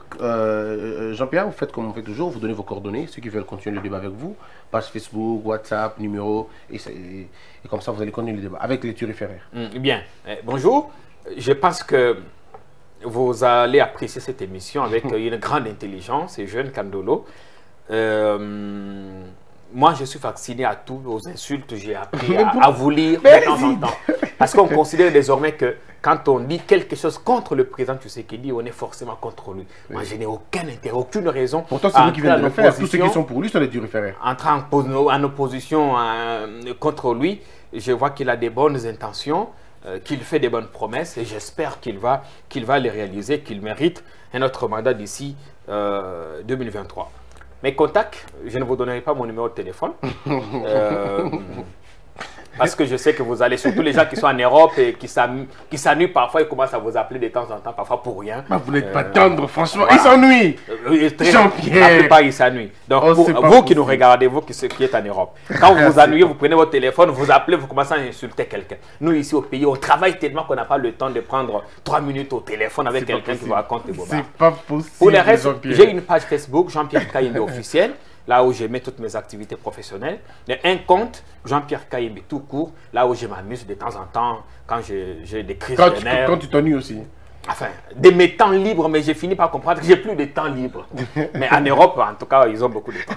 Euh, Jean-Pierre, vous faites comme on fait toujours, vous donnez vos coordonnées, ceux qui veulent continuer le débat avec vous, page Facebook, WhatsApp, numéro, et, et, et comme ça, vous allez continuer le débat avec les turiféraires. Mmh, bien. Eh, bonjour. Je pense que vous allez apprécier cette émission avec une grande intelligence et jeune Kandolo. Euh, Moi, je suis vacciné à tous aux insultes. J'ai appris à, à vous lire de temps en temps. Parce qu'on considère désormais que quand on dit quelque chose contre le président Tshisekedi, on est forcément contre lui. Oui. Moi, je n'ai aucun intérêt, aucune raison. Pourtant, c'est lui qui vient de le faire. Tous ceux qui sont pour lui sont les turiféraires. Entrer en, en opposition euh, contre lui, je vois qu'il a des bonnes intentions, euh, qu'il fait des bonnes promesses et j'espère qu'il va, qu'il va les réaliser, qu'il mérite un autre mandat d'ici euh, deux mille vingt-trois. Mes contacts, je ne vous donnerai pas mon numéro de téléphone. euh, parce que je sais que vous allez, surtout les gens qui sont en Europe et qui s'ennuient parfois, ils commencent à vous appeler de temps en temps, parfois pour rien. Bah, vous n'êtes euh, pas tendre, franchement. Voilà. Ils s'ennuient. Euh, Jean-Pierre. La plupart, ils s'ennuient. Donc, oh, pour, vous possible. qui nous regardez, vous qui, qui êtes en Europe, quand vous vous ennuyez, vous prenez votre téléphone, vous appelez, vous commencez à insulter quelqu'un. Nous, ici au pays, on travaille tellement qu'on n'a pas le temps de prendre trois minutes au téléphone avec quelqu'un qui vous raconte des bobards. C'est pas possible. Pour le reste, j'ai une page Facebook, Jean-Pierre Kayembe officiel. Là où je mets toutes mes activités professionnelles. Et un compte, Jean-Pierre Kayembe tout court, là où je m'amuse de temps en temps, quand j'ai des crises quand de tu, nerfs. Quand tu t'ennuies aussi. Enfin, de mes temps libres, mais j'ai fini par comprendre que j'ai plus de temps libre. Mais en Europe, en tout cas, ils ont beaucoup de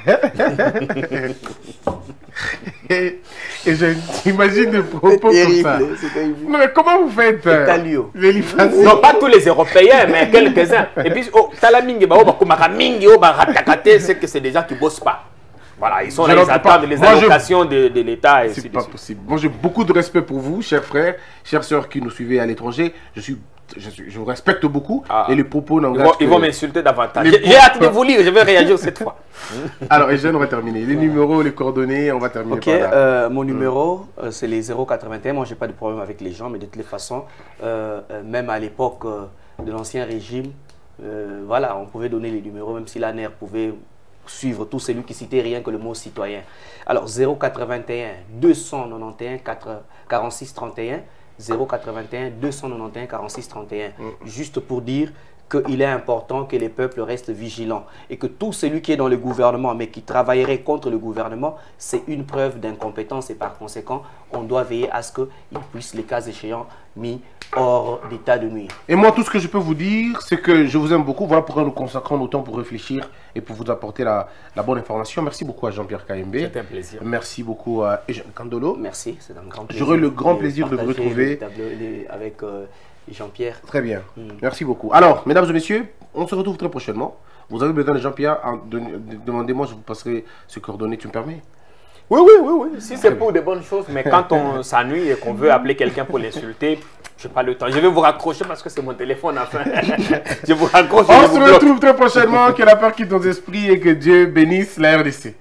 temps. et et j'imagine des propos terrible, comme ça. Non, mais comment vous faites Non, pas tous les Européens, mais quelques-uns. Et puis, oh, Talamingi, c'est que c'est des gens qui ne bossent pas. Voilà, ils sont là, ils attendent les allocations je... de, de l'État. C'est pas possible. Moi, j'ai beaucoup de respect pour vous, chers frères, chères sœurs qui nous suivez à l'étranger. Je suis Je, je vous respecte beaucoup ah. et les propos n'engagent Ils vont, vont m'insulter davantage. J'ai hâte de vous lire, je vais réagir cette fois. Alors, Eugène, on va terminer. Les numéros, les coordonnées, on va terminer okay, par là. Euh, mon numéro, euh, c'est les zéro quatre-vingt-un. Moi, je n'ai pas de problème avec les gens, mais de toutes les façons, euh, euh, même à l'époque euh, de l'ancien régime, euh, voilà, on pouvait donner les numéros, même si l'A N R pouvait suivre tout celui qui citait rien que le mot citoyen. Alors, zéro quatre-vingt-un, deux cent quatre-vingt-onze, quarante-six trente et un. zéro quatre-vingt-un, deux cent quatre-vingt-onze, quarante-six trente et un. Mm. Juste pour dire qu'il est important que les peuples restent vigilants et que tout celui qui est dans le gouvernement mais qui travaillerait contre le gouvernement, c'est une preuve d'incompétence et par conséquent, on doit veiller à ce qu'il puisse, les cas échéants, mis hors d'état de nuire. Et moi, tout ce que je peux vous dire, c'est que je vous aime beaucoup. Voilà pourquoi nous consacrons nos temps pour réfléchir et pour vous apporter la, la bonne information. Merci beaucoup à Jean-Pierre Kayembe. C'était un plaisir. Merci beaucoup à Eugène Kandolo. Merci, c'est un grand plaisir. J'aurai le grand plaisir de vous retrouver avec euh, Jean-Pierre. Très bien. Mm. Merci beaucoup. Alors, mesdames et messieurs, on se retrouve très prochainement. Vous avez besoin de Jean-Pierre, demandez-moi, je vous passerai ses coordonnées, tu me permets? Oui, oui, oui, oui. Si c'est pour de bonnes choses, mais quand on s'ennuie et qu'on veut appeler quelqu'un pour l'insulter, je n'ai pas le temps. Je vais vous raccrocher parce que c'est mon téléphone enfin. Je vous raccroche. On se retrouve très prochainement. Que la peur quitte nos esprits et que Dieu bénisse la R D C.